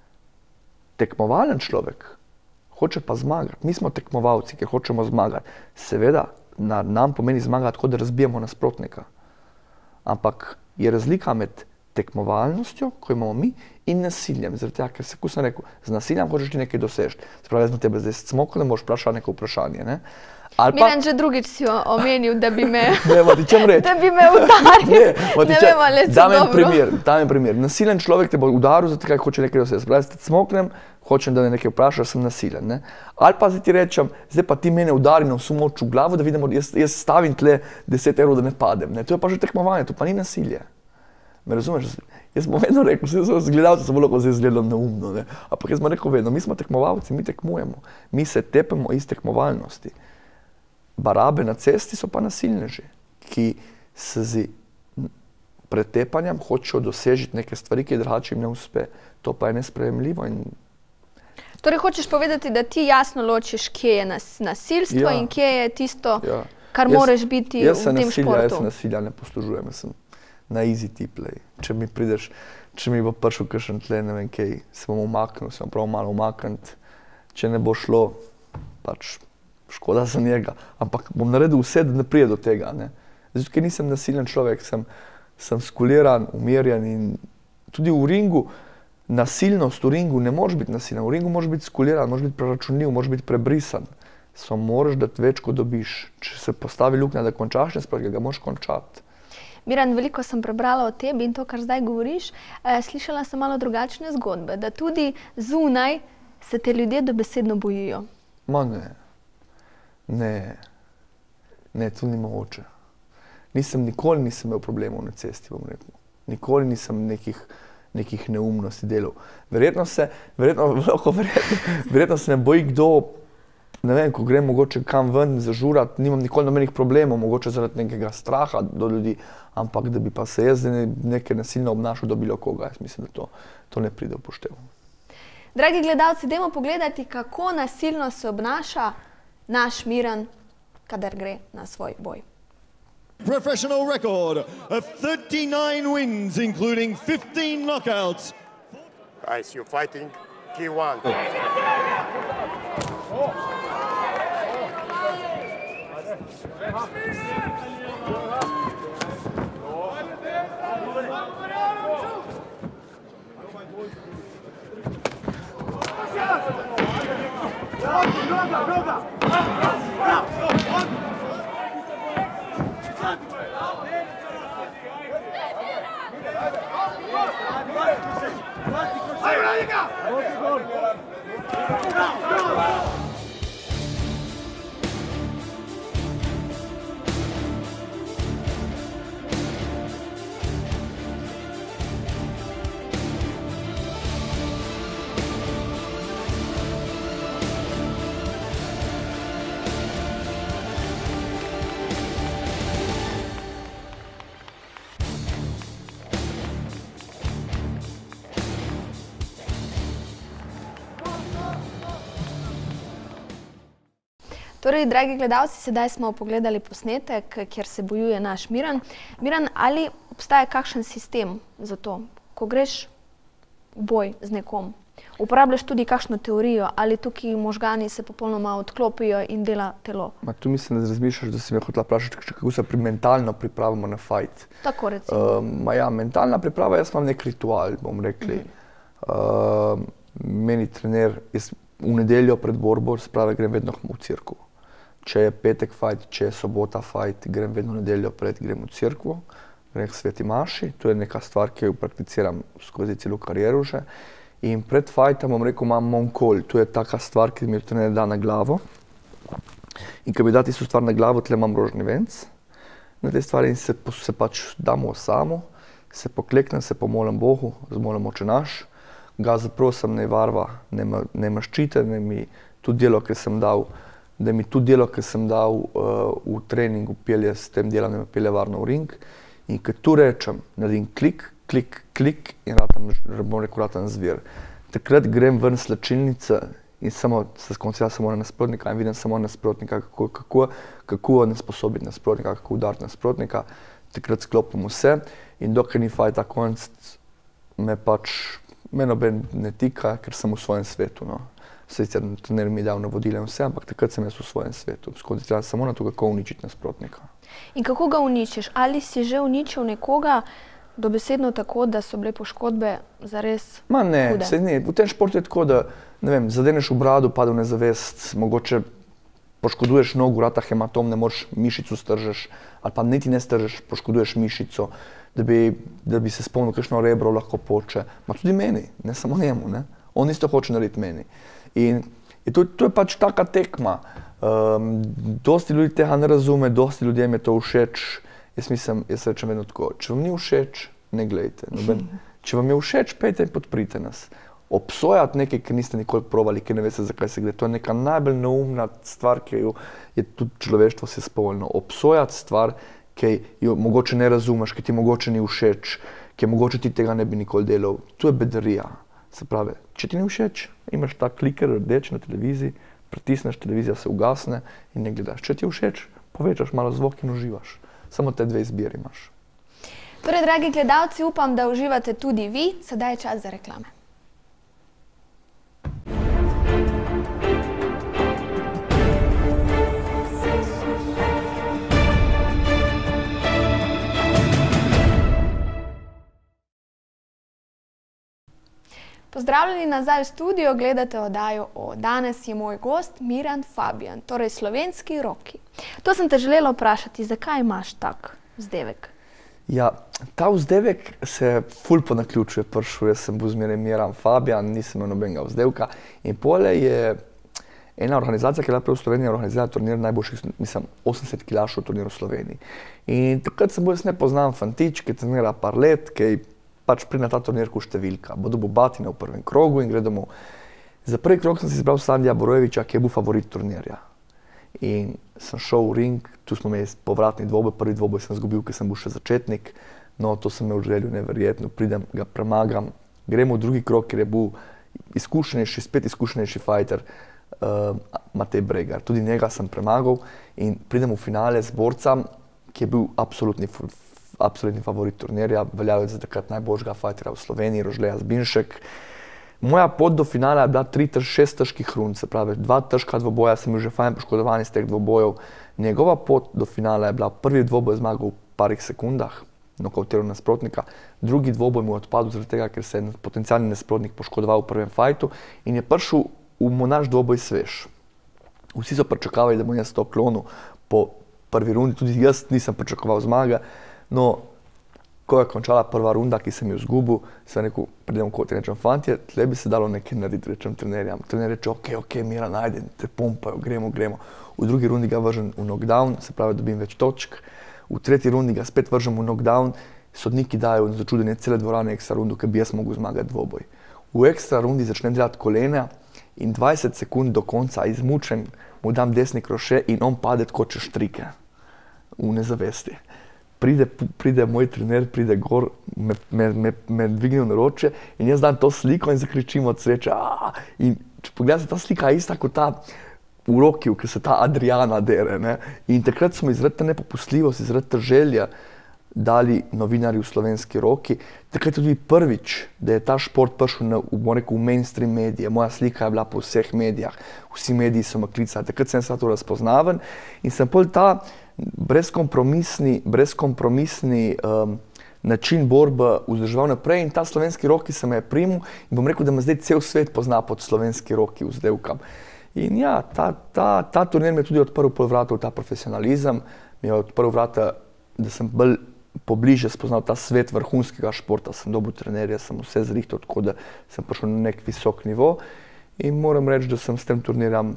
Tekmovalen človek hoče pa zmagati. Mi smo tekmovalci, ki hočemo zmagati. Seveda, nam pomeni zmagati tako, da razbijemo nasprotnika. Ampak je razlika med tekmovalnostjo, ko imamo mi, in nasiljem. Zaradi tega, ker se, kot sem rekel, z nasiljem hočeš ti nekaj dosežeti. Se pravi, jaz na tebe zdaj smokal, da moraš vprašati neko vprašanje, ne? Miran, že drugič si omenil, da bi me... Da bi me udaril. Ne vem, ali je to dobro. Dam en primer. Nasilen človek te bo udaril, zato ker hoče nekaj dosežeti. Se pravi, jaz te smoknem, hočem, da me nekaj vprašaš, sem nasilen, ne? Ali pa zdaj ti rečem, zdaj pa ti mene udari na vso moč v glavo, da vidimo, jaz stavim tle 10 €, da ne padem, ne? To je pa že tekmovanje, to pa ni nasilje. Me razumeš? Jaz bom vedno rekel, z gledalci sem lahko zdaj izgledam neumno, ne? Ampak jaz bom rekel vedno, mi smo tekmovalci, mi tekmujemo. Mi se tepemo iz tekmovalnosti. Barabe na cesti so pa nasilneži, ki se z pretepanjem hočejo dosežiti neke stvari, ki drugače jim ne uspe. To pa je nesprejemljivo in... Torej, hočeš povedati, da ti jasno ločiš, kje je nasilstvo in kje je tisto, kar moraš biti v tem športu? Jaz se nasilja ne poslužujem, jaz sem na easy tip, če mi prideš, če mi bo prišel kakšen tle, ne vem kaj, se bom umaknil, se bom prav malo umakniti, če ne bo šlo, pač škoda za njega, ampak bom naredil vse, da ne prije do tega, ne. Zato, ker nisem nasilen človek, sem skuliran, umirjen in tudi v ringu, nasilnost v ringu ne moreš biti nasilen, v ringu moraš biti skuliran, moraš biti preračunljiv, moraš biti prebrisan. Samo moraš dati več, kot dobiš. Če se postavi luknja, da končaš nesprega, ga moraš končati. Miran, veliko sem prebrala o tebi in to, kar zdaj govoriš, slišala sem malo drugačne zgodbe, da tudi zunaj se te ljudje dobesedno bojijo. Ma ne. Ne, to ni mogoče. Nikoli nisem imel problemov na cesti, bom rekel. Nikoli nisem nekih neumnosti delal. Verjetno se ne boji kdo, ne vem, ko grem mogoče kam ven zažurat, nimam nikoli nobenih problemov, mogoče zaradi nekega straha do ljudi, ampak da bi pa se jaz nekaj nasilno obnašal do bilo koga, jaz mislim, da to ne pride v poštev. Dragi gledalci, dajmo pogledati, kako nasilno se obnaša naš Miran, kadar gre na svoj boj. Professional record of 39 wins, including 15 knockouts. Guys, you're fighting K1. Torej, dragi gledalci, sedaj smo pogledali posnetek, kjer se bojuje naš Miran. Miran, ali obstaja kakšen sistem za to, ko greš v boj z nekom? Uporabljaš tudi kakšno teorijo, ali tukaj možgani se popolnoma odklopijo in dela telo? Tu mislim, da razmišljaš, da si me hotela vprašati, kako se mentalno pripravimo na fight. Tako recimo. Mentalna priprava, jaz imam nek ritual, bom rekli. Meni trener, jaz v nedeljo pred borbo, sprave grem vedno v cerkev. Če je petek fight, če je sobota fight, grem vedno v nedeljo grem v cerkev, grem k sveti maši. To je neka stvar, ki jo prakticiram skozi celo kariero že. In pred fightom, bom rekel, imam monkol. To je taka stvar, ki mi jo trener da na glavo. In ko mi da tisto stvar na glavo, tle imam rožni venc na tej stvari in se pač damo samo, se pokleknem, se pomolim Bogu, zmolim Oče naš, ga zaprosim, naj varva, naj me ščite, naj mi tudi delo, ki sem dal, v treningu pelje s tem delom, naj me pelje varno v ring. In ko tu rečem, naredim klik, klik, klik in bom rekel, ratam zver. Takrat grem ven slačilnice in samo se skoncentriram samo na nasprotnika in vidim samo nasprotnika, kako onesposobiti nasprotnika, kako udariti nasprotnika. Takrat sklopim vse in dokler ni fajta konec, me noben ne tika, ker sem v svojem svetu. Sicer trener mi je dal navodila in vse, ampak takrat sem jaz v svojem svetu. Skoncentriram samo na to, kako uničiti nasprotnika. In kako ga uničiš? Ali si že uničil nekoga dobesedno tako, da so bile poškodbe zares hude? Ne, v tem športu je tako, da zadeneš v bradu, pade v nezavest, mogoče poškoduješ nogo, rata hematom, ne moreš mišico stržeš, ali pa niti ne stržeš, poškoduješ mišico, da bi se spomnil, kakšno rebro lahko poče. Tudi meni, ne samo njemu, ne? On isto hoče narediti meni. In to je pač taka tekma. Dosti ljudi tega ne razume, dosti ljudem je to všeč. Jaz rečem vedno tako, če vam ni všeč, ne glejte. Če vam je všeč, pejte in podprite nas. Obsojati nekaj, ki niste nikoli probali, ki ne veste, zakaj se gre. To je neka najbolj neumna stvar, ki jo je tudi človeštvo se spolno. Obsojati stvar, ki jo mogoče ne razumeš, ki ti mogoče ni všeč, ki mogoče ti tega ne bi nikoli delal. To je bedarija. Se pravi, če ti ni všeč, imaš ta kliker rdeč na televiziji, pritisneš, televizija se ugasne in ne gledaš. Če ti je všeč, povečaš malo zvok in uživaš. Samo te dve izbiri imaš. Torej, dragi gledalci, upam, da uživate tudi vi. Sedaj je čas za reklame. Pozdravljeni nazaj v studio, gledate oddajo O. Danes je moj gost Miran Fabijan, torej slovenski Rocky. To sem te želela vprašati, zakaj imaš tak vzdevek? Ja, ta vzdevek se ful po naključju je prišel. Jaz sem bil zmeraj Miran Fabijan, nisem imel nobenega vzdevka. In pole je ena organizacija, ki je bila v Sloveniji, organizirala turnir najboljših, 80 kilašov turnir v Sloveniji. In takrat sem bil, jaz ne poznam fantič, ki trenira par let, ki pač pride na ta turnir kot številka. Bo dobil batine v prvem krogu in gre domov. Za prvi krog sem si izbral Sandija Borojeviča, ki je bil favorit turnirja. In sem šel v ring, tu smo imeli povratni dvoboj, prvi dvoboj sem izgubil, ker sem bil še začetnik. No, to sem imel v želju neverjetno, pridem, ga premagam, gremo v drugi krog, ker je bil spet izkušenejši fighter, Matej Bregar. Tudi njega sem premagal in pridem v finale z borcem, ki je bil absolutni favorit turnirja, veljavec za takrat najboljšega fightera v Sloveniji, Rožleja Zbinšek. Moja pot do finala je bila 6 težkih rund, se pravi 2 težka dvoboja, sem bil že fajn poškodovan iz teh dvobojev. Njegova pot do finala je bila prvi dvoboj zmagal v parih sekundah, nokauteral nasprotnika, drugi dvoboj mu je odpadel zaradi tega, ker se je potencialni nasprotnik poškodoval v prvem fajtu in je prišel v naš dvoboj svež. Vsi so pričakovali, da bom jaz to klonil po prvi rundi, tudi jaz nisem pričakoval zmage. No, ko je končala prva runda, ki sem jo izgubil, sem rekel, pridem v kot in rečem, fantje, tle bi se dalo nekaj narediti, rečem trenerjam. Trener reče, ok, Miran, ajde, te pumpajo, gremo. V drugi rundi ga vržem v knockdown, se pravi, dobim več točk. V tretji rundi ga spet vržem v knockdown, sodniki dajo začudenje cele dvorane ekstra rundu, ker bi jaz mogel zmagati dvoboj. V ekstra rundi začnem delati kolena in 20 sekund do konca izmučen, mu dam desni kroše in on pade tako čez štrike v nezavesti. Pride moj trener, pride gor, me dvigne v naročje in jaz dam to sliko in zakričim od sreče. In če pogledate, ta slika je ista kot ta v Rokiju, ker se ta Adriana dere. Ne? In takrat smo izredno nepopustljivost, izredno želja dali novinarji v slovenski Roki. Takrat je tudi prvič, da je ta šport prišel v mainstream medije. Moja slika je bila po vseh medijah, vsi mediji so me klicali. Takrat sem se to razpoznaven in sem pol ta brezkompromisni način borbe vzdrževal naprej in ta slovenski Roki se me je primil in bom rekel, da me zdaj cel svet pozna pod slovenski Roki vzdevkam. In ja, ta turnir mi je tudi odprl pol vrata v ta profesionalizem, mi je odprl vrata, da sem bolj pobliže spoznal ta svet vrhunskega športa, sem dobil trenerja, sem vse zrihtal, tako da sem prišel na nek visok nivo in moram reči, da sem s tem turnirjem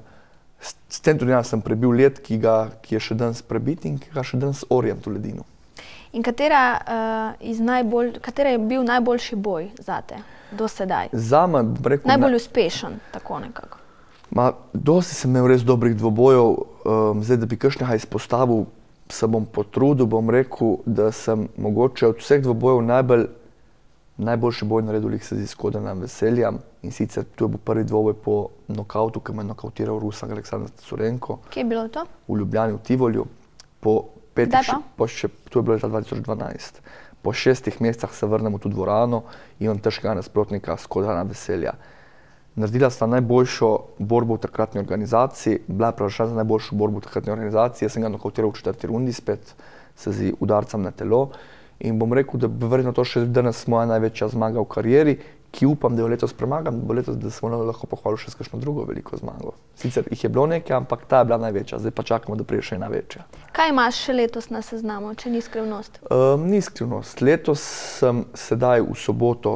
sem prebil led, ki je še danes prebit in ki ga še danes orjem to ledino. In katera je bil najboljši boj zate do sedaj? Zame, bom rekel... Najbolj uspešen, tako nekako. Dosti sem imel res dobrih dvobojev, zdaj, da bi kakšnega izpostavil, se bom potrudil, bom rekel, da sem mogoče od vseh dvobojev najboljši boj naredil se z Kodanom Veseljem in sicer to je bil prvi dvoboj po nokautu, ki me je nokautiral Rusak Aleksandar Curenko. Kje je bilo to? V Ljubljani, v Tivolju. Kdaj pa? To je bilo leta 2012. Po 6 mesecih se vrnem v to dvorano in imam težkega nasprotnika Kodana Veselja. Naredila sta najboljšo borbo v takratni organizaciji, bila je prevlašena za najboljšo borbo v takratni organizaciji, jaz sem ga nokautiral v 4. rundi spet, se z udarcem na telo in bom rekel, da bi verjetno to še danes moja največja zmaga v karieri, ki upam, da jo letos premagam, bo letos, da sem lahko pohvalil še s kakšno drugo veliko zmago. Sicer jih je bilo nekaj, ampak ta je bila največja, zdaj pa čakamo, da prije še ena večja. Kaj imaš še letos na seznamu, če ni skrivnost? Ni skrivnost. Letos sem sedaj v soboto,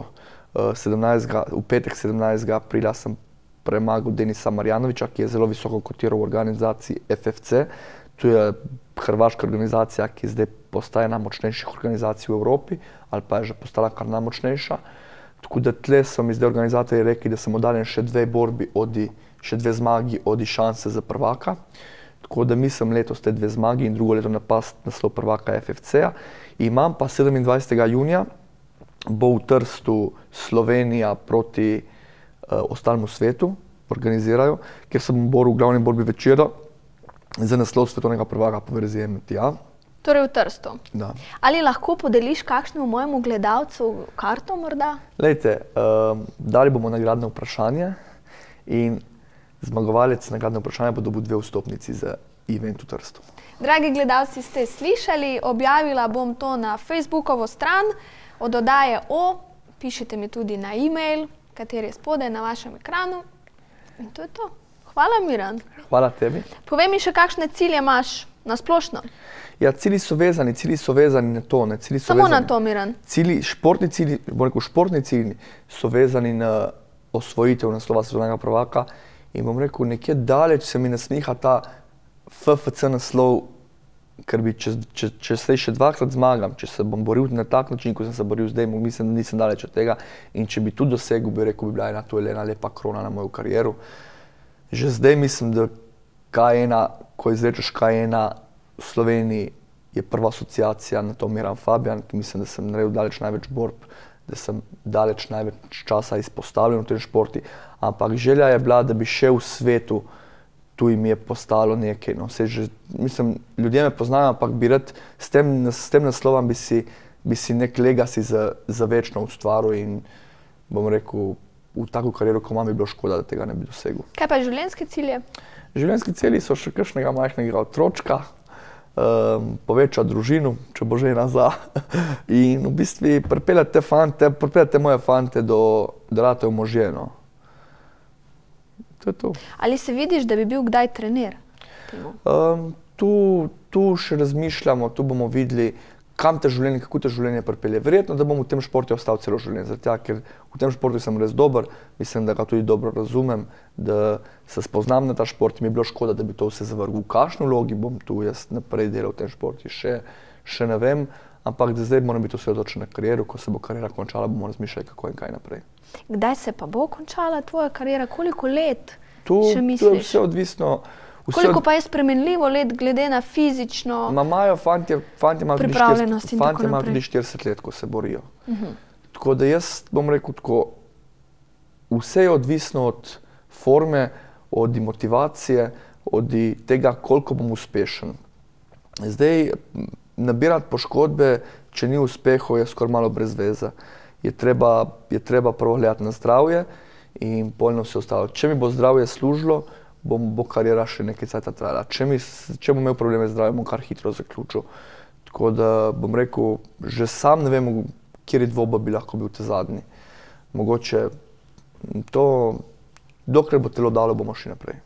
v petek 17. aprila sem premagal Denisa Marjanovića, ki je zelo visoko kotiral v organizaciji FFC. To je hrvaška organizacija, ki zdaj postaja ena močnejših organizacij v Evropi, ali pa je že postala kar najmočnejša. Tako da tle so mi zdaj organizatorji rekli, da sem oddaljen še 2 borbi, še 2 zmagi od šanse za prvaka. Tako da mislim letos te 2 zmagi in drugo leto napast naslov prvaka FFC-a. Imam pa 27. junija bo v Trstu Slovenija proti ostalemu svetu organizirajo, kjer se bom boril v glavni borbi večera za naslov svetovnega prvaka po verziji MTA. Torej v Trstu. Da. Ali lahko podeliš kakšnemu mojemu gledalcu karto morda? Glejte, dali bomo nagradne vprašanje in zmagovalec nagradne vprašanja bo dobil 2 vstopnici za event v Trstu. Dragi gledalci, ste slišali, objavila bom to na Facebookovo stran od oddaje O, pišite mi tudi na e-mail, kateri je spodaj na vašem ekranu. In to je to. Hvala, Miran. Hvala tebi. Povej mi še, kakšne cilje imaš na splošno? Ja, cilji so vezani na to. Samo na to, Miran. Športni cilji so vezani na osvojitev naslova svetovnega prvaka in bom rekel, nekje daleč se mi nasmiha ta FFC naslov, ker bi, če se še 2-krat zmagam, če se bom boril na tak način, ko sem se boril zdaj, mislim, da nisem daleč od tega in če bi tu dosegel, bi rekel, bi bila ena lepa krona na mojo karieru. Že zdaj mislim, da K1, ko izrečeš K1 v Sloveniji, je prva asociacija na to Miran Fabijan, ki mislim, da sem naredil daleč največ borb, da sem daleč največ časa izpostavljen v tem športi, ampak želja je bila, da bi še v svetu tu jim je postalo nekaj. Mislim, ljudje me poznajo, ampak bi rad s tem naslovom bi si nek legacy za večno ustvaril in bom rekel, v tako kariero, ko imam, bi bilo škoda, da tega ne bi dosegel. Kaj pa življenjske cilje? Življenjski cilji so še kakšnega majhnega otročka, povečati družino, če bo žena za, in v bistvu pripeljati te moje fante da ratejo možje. To je to. Ali se vidiš, da bi bil kdaj trener? Tu še razmišljamo, tu bomo videli, kako te življenje pripelje. Verjetno, da bom v tem športu ostal celo življenje, zato ker v tem športu sem res dober, mislim, da ga tudi dobro razumem, da se spoznam na ta šport, mi je bilo škoda, da bi to vse zavrgel. V kakšni vlogi bom tu jaz naprej delal v tem športu, še ne vem, ampak da zdaj moram biti osredotočen na kariero, ko se bo kariera končala, bomo razmišljali, kako in kaj naprej. Kdaj se pa bo končala tvoja kariera? Koliko let še misliš? To je vse odvisno. Koliko pa je spremenljivo let glede na fizično pripravljenost in tako naprej? Fantje imajo tudi 40 let, ko se borijo. Tako da jaz bom rekel tako, vse je odvisno od forme, od motivacije, od tega, koliko bom uspešen. Zdaj, nabirati poškodbe, če ni uspehov, je skoraj malo brez veze. Je treba prvo gledati na zdravje in poljno vse ostalo. Če mi bo zdravje služilo, bo karijera še nekaj cajta trajala. Če bom imel probleme z zdravjem, bom kar hitro zaključil. Tako da bom rekel, že sam ne vem, kjeri dvoboj bi lahko bil te zadnji. Mogoče to, dokler bo telo dalo, bomo šli naprej.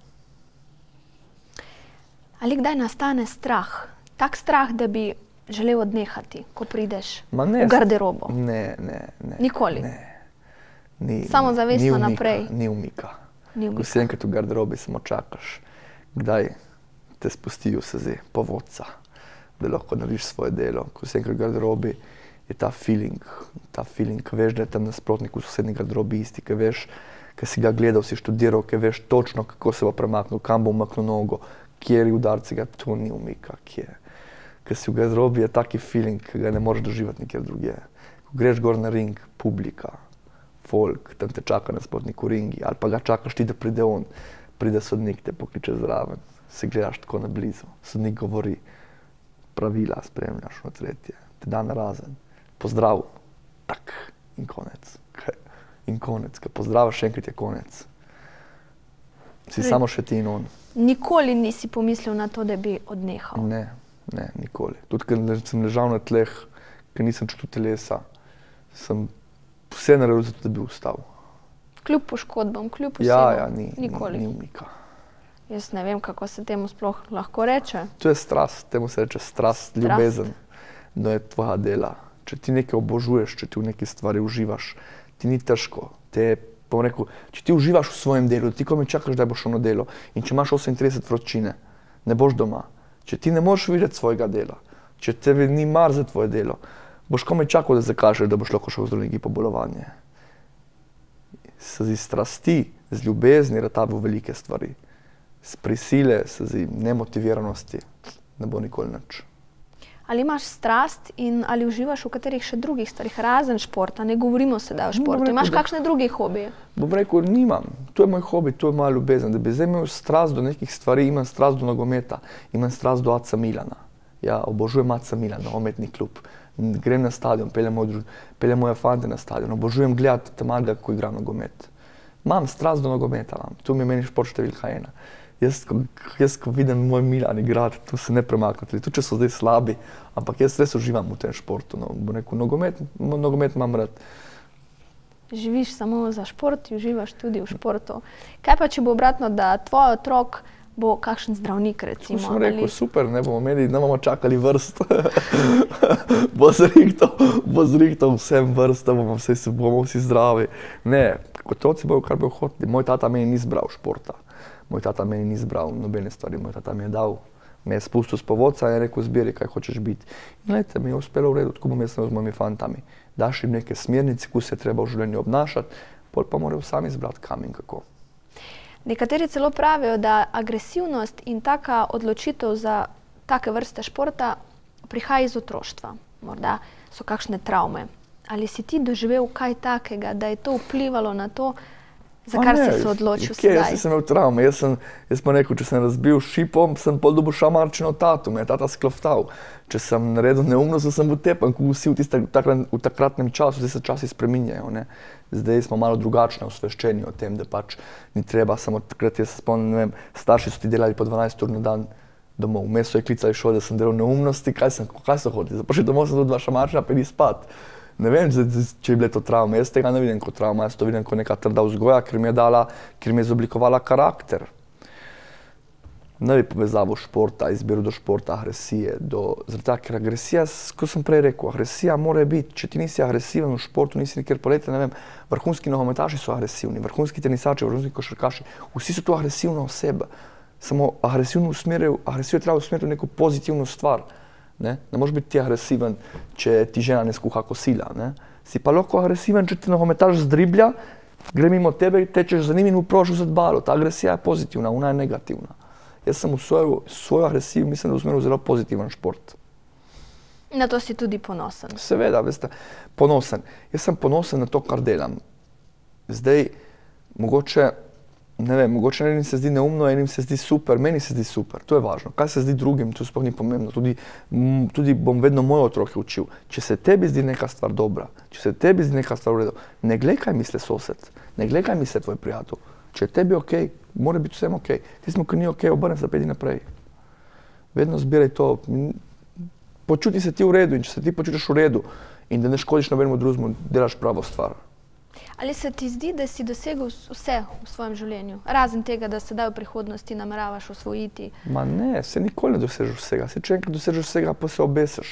Ali kdaj nastane strah? Tak strah, da bi želel odnehati, ko prideš v garderobo? Ne. Nikoli? Ne. Samozavestno naprej? Ni umika. Ko si enkrat v garderobi, samo čakaš, kdaj te spustijo se povodca, da lahko narediš svoje delo. Ko si enkrat v garderobi, je ta feeling, ko veš, da je tam nasprotnik v sosednji garderobi isti, ko veš, ko si ga gledal, si študiral, ko veš točno, kako se bo premaknil, kam bo umaknil nogo, kjeri udarci ga, to ni umika, kje. Ko si v garderobi, je taki feeling, ki ga ne moreš doživeti nikjer drugje. Ko greš gor na ring, publika, folk, tam te čaka nasprotnik v ringi, ali pa ga čakaš ti, da pride on, pride sodnik, te pokliče zraven, se gledaš tako na blizu, sodnik govori, pravila spremljaš na tretje, te da narazen, pozdrav, tak, in konec. In konec, ko pozdravaš, enkrat je konec. Si samo še ti in on. Nikoli nisi pomislil na to, da bi odnehal? Ne, nikoli. Tudi, ker sem ležal na tleh, ker nisem čutil telesa, sem vse naredil za to, da bi ustal. Kljub poškodbam, kljub vsemu? Nikoli. Ni umika. Jaz ne vem, kako se temu sploh lahko reče. To je strast, temu se reče strast, ljubezen. No je tvoja dela. Če ti nekaj obožuješ, če ti v neki stvari uživaš, ti ni težko. Bom rekel, če ti uživaš v svojem delu, ti komaj čakaš, da boš šel na delo in če imaš 38 vročine, ne boš doma. Če ti ne moreš videti svojega dela, če tebi ni mar za tvoje delo, boš komaj čakal, da zakažeš, da boš lahko šel v zdravniki po bolovanje. Z strasti, z ljubezni ratavi v velike stvari. Z prisile, z nemotiviranosti ne bo nikoli nič. Ali imaš strast in ali uživaš v katerih še drugih stvarih, razen športa? Ne govorimo sedaj o športu. Imaš kakšne druge hobije? Bom rekel, nimam. To je moj hobi, to je moja ljubezen. Da bi zdaj imel strast do nekih stvari, imam strast do nogometa, imam strast do AC Milana. Ja, obožujem AC Milan, nogometni klub. Grem na stadion, peljem moje fante na stadion, obožujem gledati Tamarga, ko igra nogomet. Imam strast do nogometa, tu mi je meni šport številka 1. Jaz, ko vidim moj Milan igrati, tu se ne premaknem, tudi če so zdaj slabi, ampak jaz res uživam v tem športu. Nogomet imam rad. Živiš samo za šport, uživaš tudi v športu. Kaj pa, če bo obratno, da tvoj otrok bo kakšen zdravnik, recimo? To sem rekel, super, ne bomo čakali vrst. Bo zrihtal vsem vrst, da bomo vsi zdravi. Ne, otroci bojo kar bojo hoteli. Moj tata meni ni izbral športa. Moj tata meni ni izbral nobene stvari, moj tata mi je dal, me je spustil z povodca in je rekel, zbiri, kaj hočeš biti. In glejte, mi je uspelo v redu, tako bom jaz z mojimi fantami. Daš jim neke smernice, kako se je treba v življenju obnašati, pol pa morajo sami izbrati kam in kako. Nekateri celo pravijo, da agresivnost in taka odločitev za take vrste športa prihaja iz otroštva. Morda so kakšne travme. Ali si ti doživel kaj takega, da je to vplivalo na to, za kar si se odločil sedaj? Jaz nisem imel travme. Jaz pa rekel, če sem razbil šipom, sem pol dobil šamarčino tatu, me je tata skloftal. Če sem naredil neumnost, sem bil tepan, kot vsi v takratnem času, zdaj se časi spreminjajo. Zdaj smo malo drugačne osveščeni o tem, da pač ni treba samo takrat, jaz se spomnim, ne vem, starši so ti delali po 12 ur na dan domov. Vmes so je klicali šole, da sem delal neumnosti, kaj so hodili? Zaprši domov sem dobil 2 šamarčina, pa idi spat. Ne vem, če je bile to travme. Jaz tega ne vidim kot travma, jaz to vidim kot neka trda vzgoja, ker mi je izoblikovala karakter. Ne bi povezavo športa, izbiru do športa, agresije, zaradi tega, ker agresija, kot sem prej rekel, agresija mora biti, če ti nisi agresiven v športu, nisi nikjer poleti, ne vem, vrhunski nogometaši so agresivni, vrhunski tenisači, vrhunski košarkaši, vsi so to agresivna oseba. Samo agresijo je treba usmeriti v neko pozitivno stvar. Ne moreš biti ti agresiven, če ti žena ne skuha kosila. Si pa lahko agresiven, če ti nogometaš zdriblja, gre mimo tebe, tečeš za njim in vprošil za dbalo. Ta agresija je pozitivna, ona je negativna. Jaz sem v svojo agresijo, mislim, da usmeril zelo pozitiven šport. Na to si tudi ponosen? Seveda, veste, ponosen. Jaz sem ponosen na to, kar delam. Zdaj, mogoče ne vem, mogoče enim se zdi neumno, enim se zdi super, meni se zdi super, to je važno. Kaj se zdi drugim, to sploh ni pomembno. Tudi bom vedno moje otroke učil. Če se tebi zdi neka stvar dobra, če se tebi zdi neka stvar v redu, ne glej, kaj misle sosed, ne glej, kaj misle tvoj prijatelj. Če je tebi okej, mora biti vsem okej. Tismo, ki ni okej, obrne se, pedi naprej. Vedno zbiraj to. Počuti se ti v redu in če se ti počutiš v redu in da ne škodiš nobenemu drugemu, delaš pravo stvar. Ali se ti zdi, da si dosegel vse v svojem življenju? Razen tega, da sedaj v prihodnosti nameravaš osvojiti? Ma ne, se nikoli ne dosežeš vsega. Se če enkrat dosežeš vsega, pa se obesiš.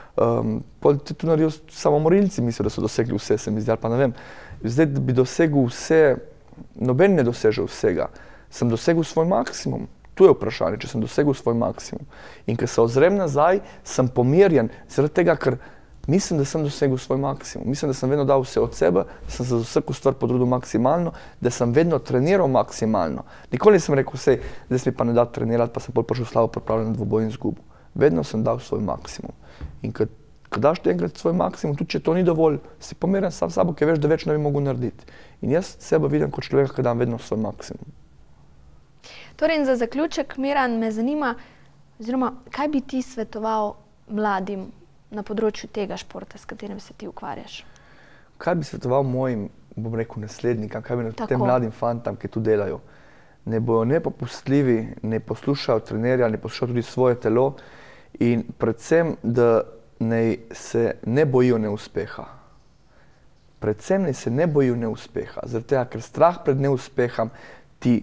Tu naredijo samomorilci, mislijo, da so dosegli vse, se mi zdi, ali pa ne vem. Zdaj, da bi dosegel vse, noben ne doseže vsega. Sem dosegel svoj maksimum. Tu je vprašanje, če sem dosegel svoj maksimum. In ko se ozrem nazaj, sem pomirjen, zaradi tega, ker mislim, da sem dosegel svoj maksimum. Mislim, da sem vedno dal vse od sebe, da sem se za vsako stvar potrudil maksimalno, da sem vedno treniral maksimalno. Nikoli nisem rekel, vse, da se mi pa ne da trenirati, pa sem pol prišel slabo pripravljen na dvoboj in izgubo. Vedno sem dal svoj maksimum. In ko daš ti enkrat svoj maksimum, tudi če to ni dovolj, si pomirjen sam s sabo, ker veš, da več ne bi mogel narediti. In jaz sebe vidim kot človeka, ki dam vedno svoj maksimum. Torej, in za zaključek, Miran, me zanima, oziroma, kaj bi ti svetoval mladim na področju tega športa, s katerim se ti ukvarjaš? Kaj bi svetoval mojim, bom rekel, naslednikom, kaj bi tem mladim fantam, ki tu delajo? Ne bojo nepopustljivi, ne poslušajo trenerja, ne poslušajo tudi svoje telo in predvsem, da se ne bojijo neuspeha. Predvsem se ne bojijo neuspeha, zaradi tega, ker strah pred neuspehom ti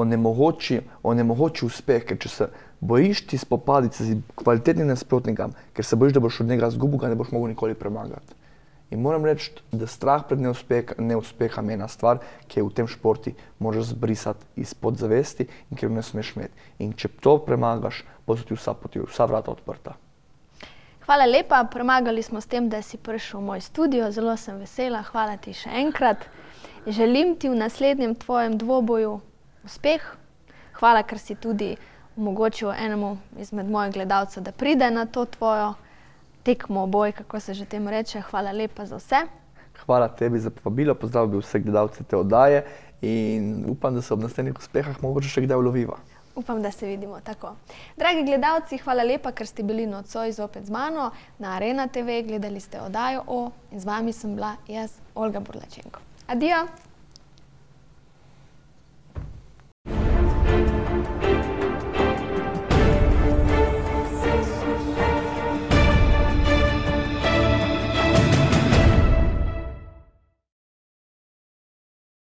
onemogoči uspeh, ker če se bojiš ti spopaditi se z kvalitetnim nasprotnikom, ker se bojiš, da boš od njega izgubil, ga ne boš mogel nikoli premagati. In moram reči, da strah pred neuspehom je ena stvar, ki je v tem športu moraš zbrisati iz podzavesti in ker jo ne smeš imeti. In če to premagaš, bodo ti vsa vrata odprta. Hvala lepa, premagali smo s tem, da si prišel v moj studio, zelo sem vesela, hvala ti še enkrat. Želim ti v naslednjem tvojem dvoboju uspeh. Hvala, ker si tudi omogočil enemu izmed mojih gledalcev, da pride na to tvojo tekmo, boj, kako se že temu reče. Hvala lepa za vse. Hvala tebi za povabilo, pozdravil bi vse gledalce te oddaje in upam, da se ob naslednjih uspehah mogoče še kdaj uloviva. Upam, da se vidimo tako. Dragi gledalci, hvala lepa, ker ste bili nocoj zopet z mano na Arena TV, gledali ste oddajo O in z vami sem bila jaz, Olga Burlačenko. Adijo!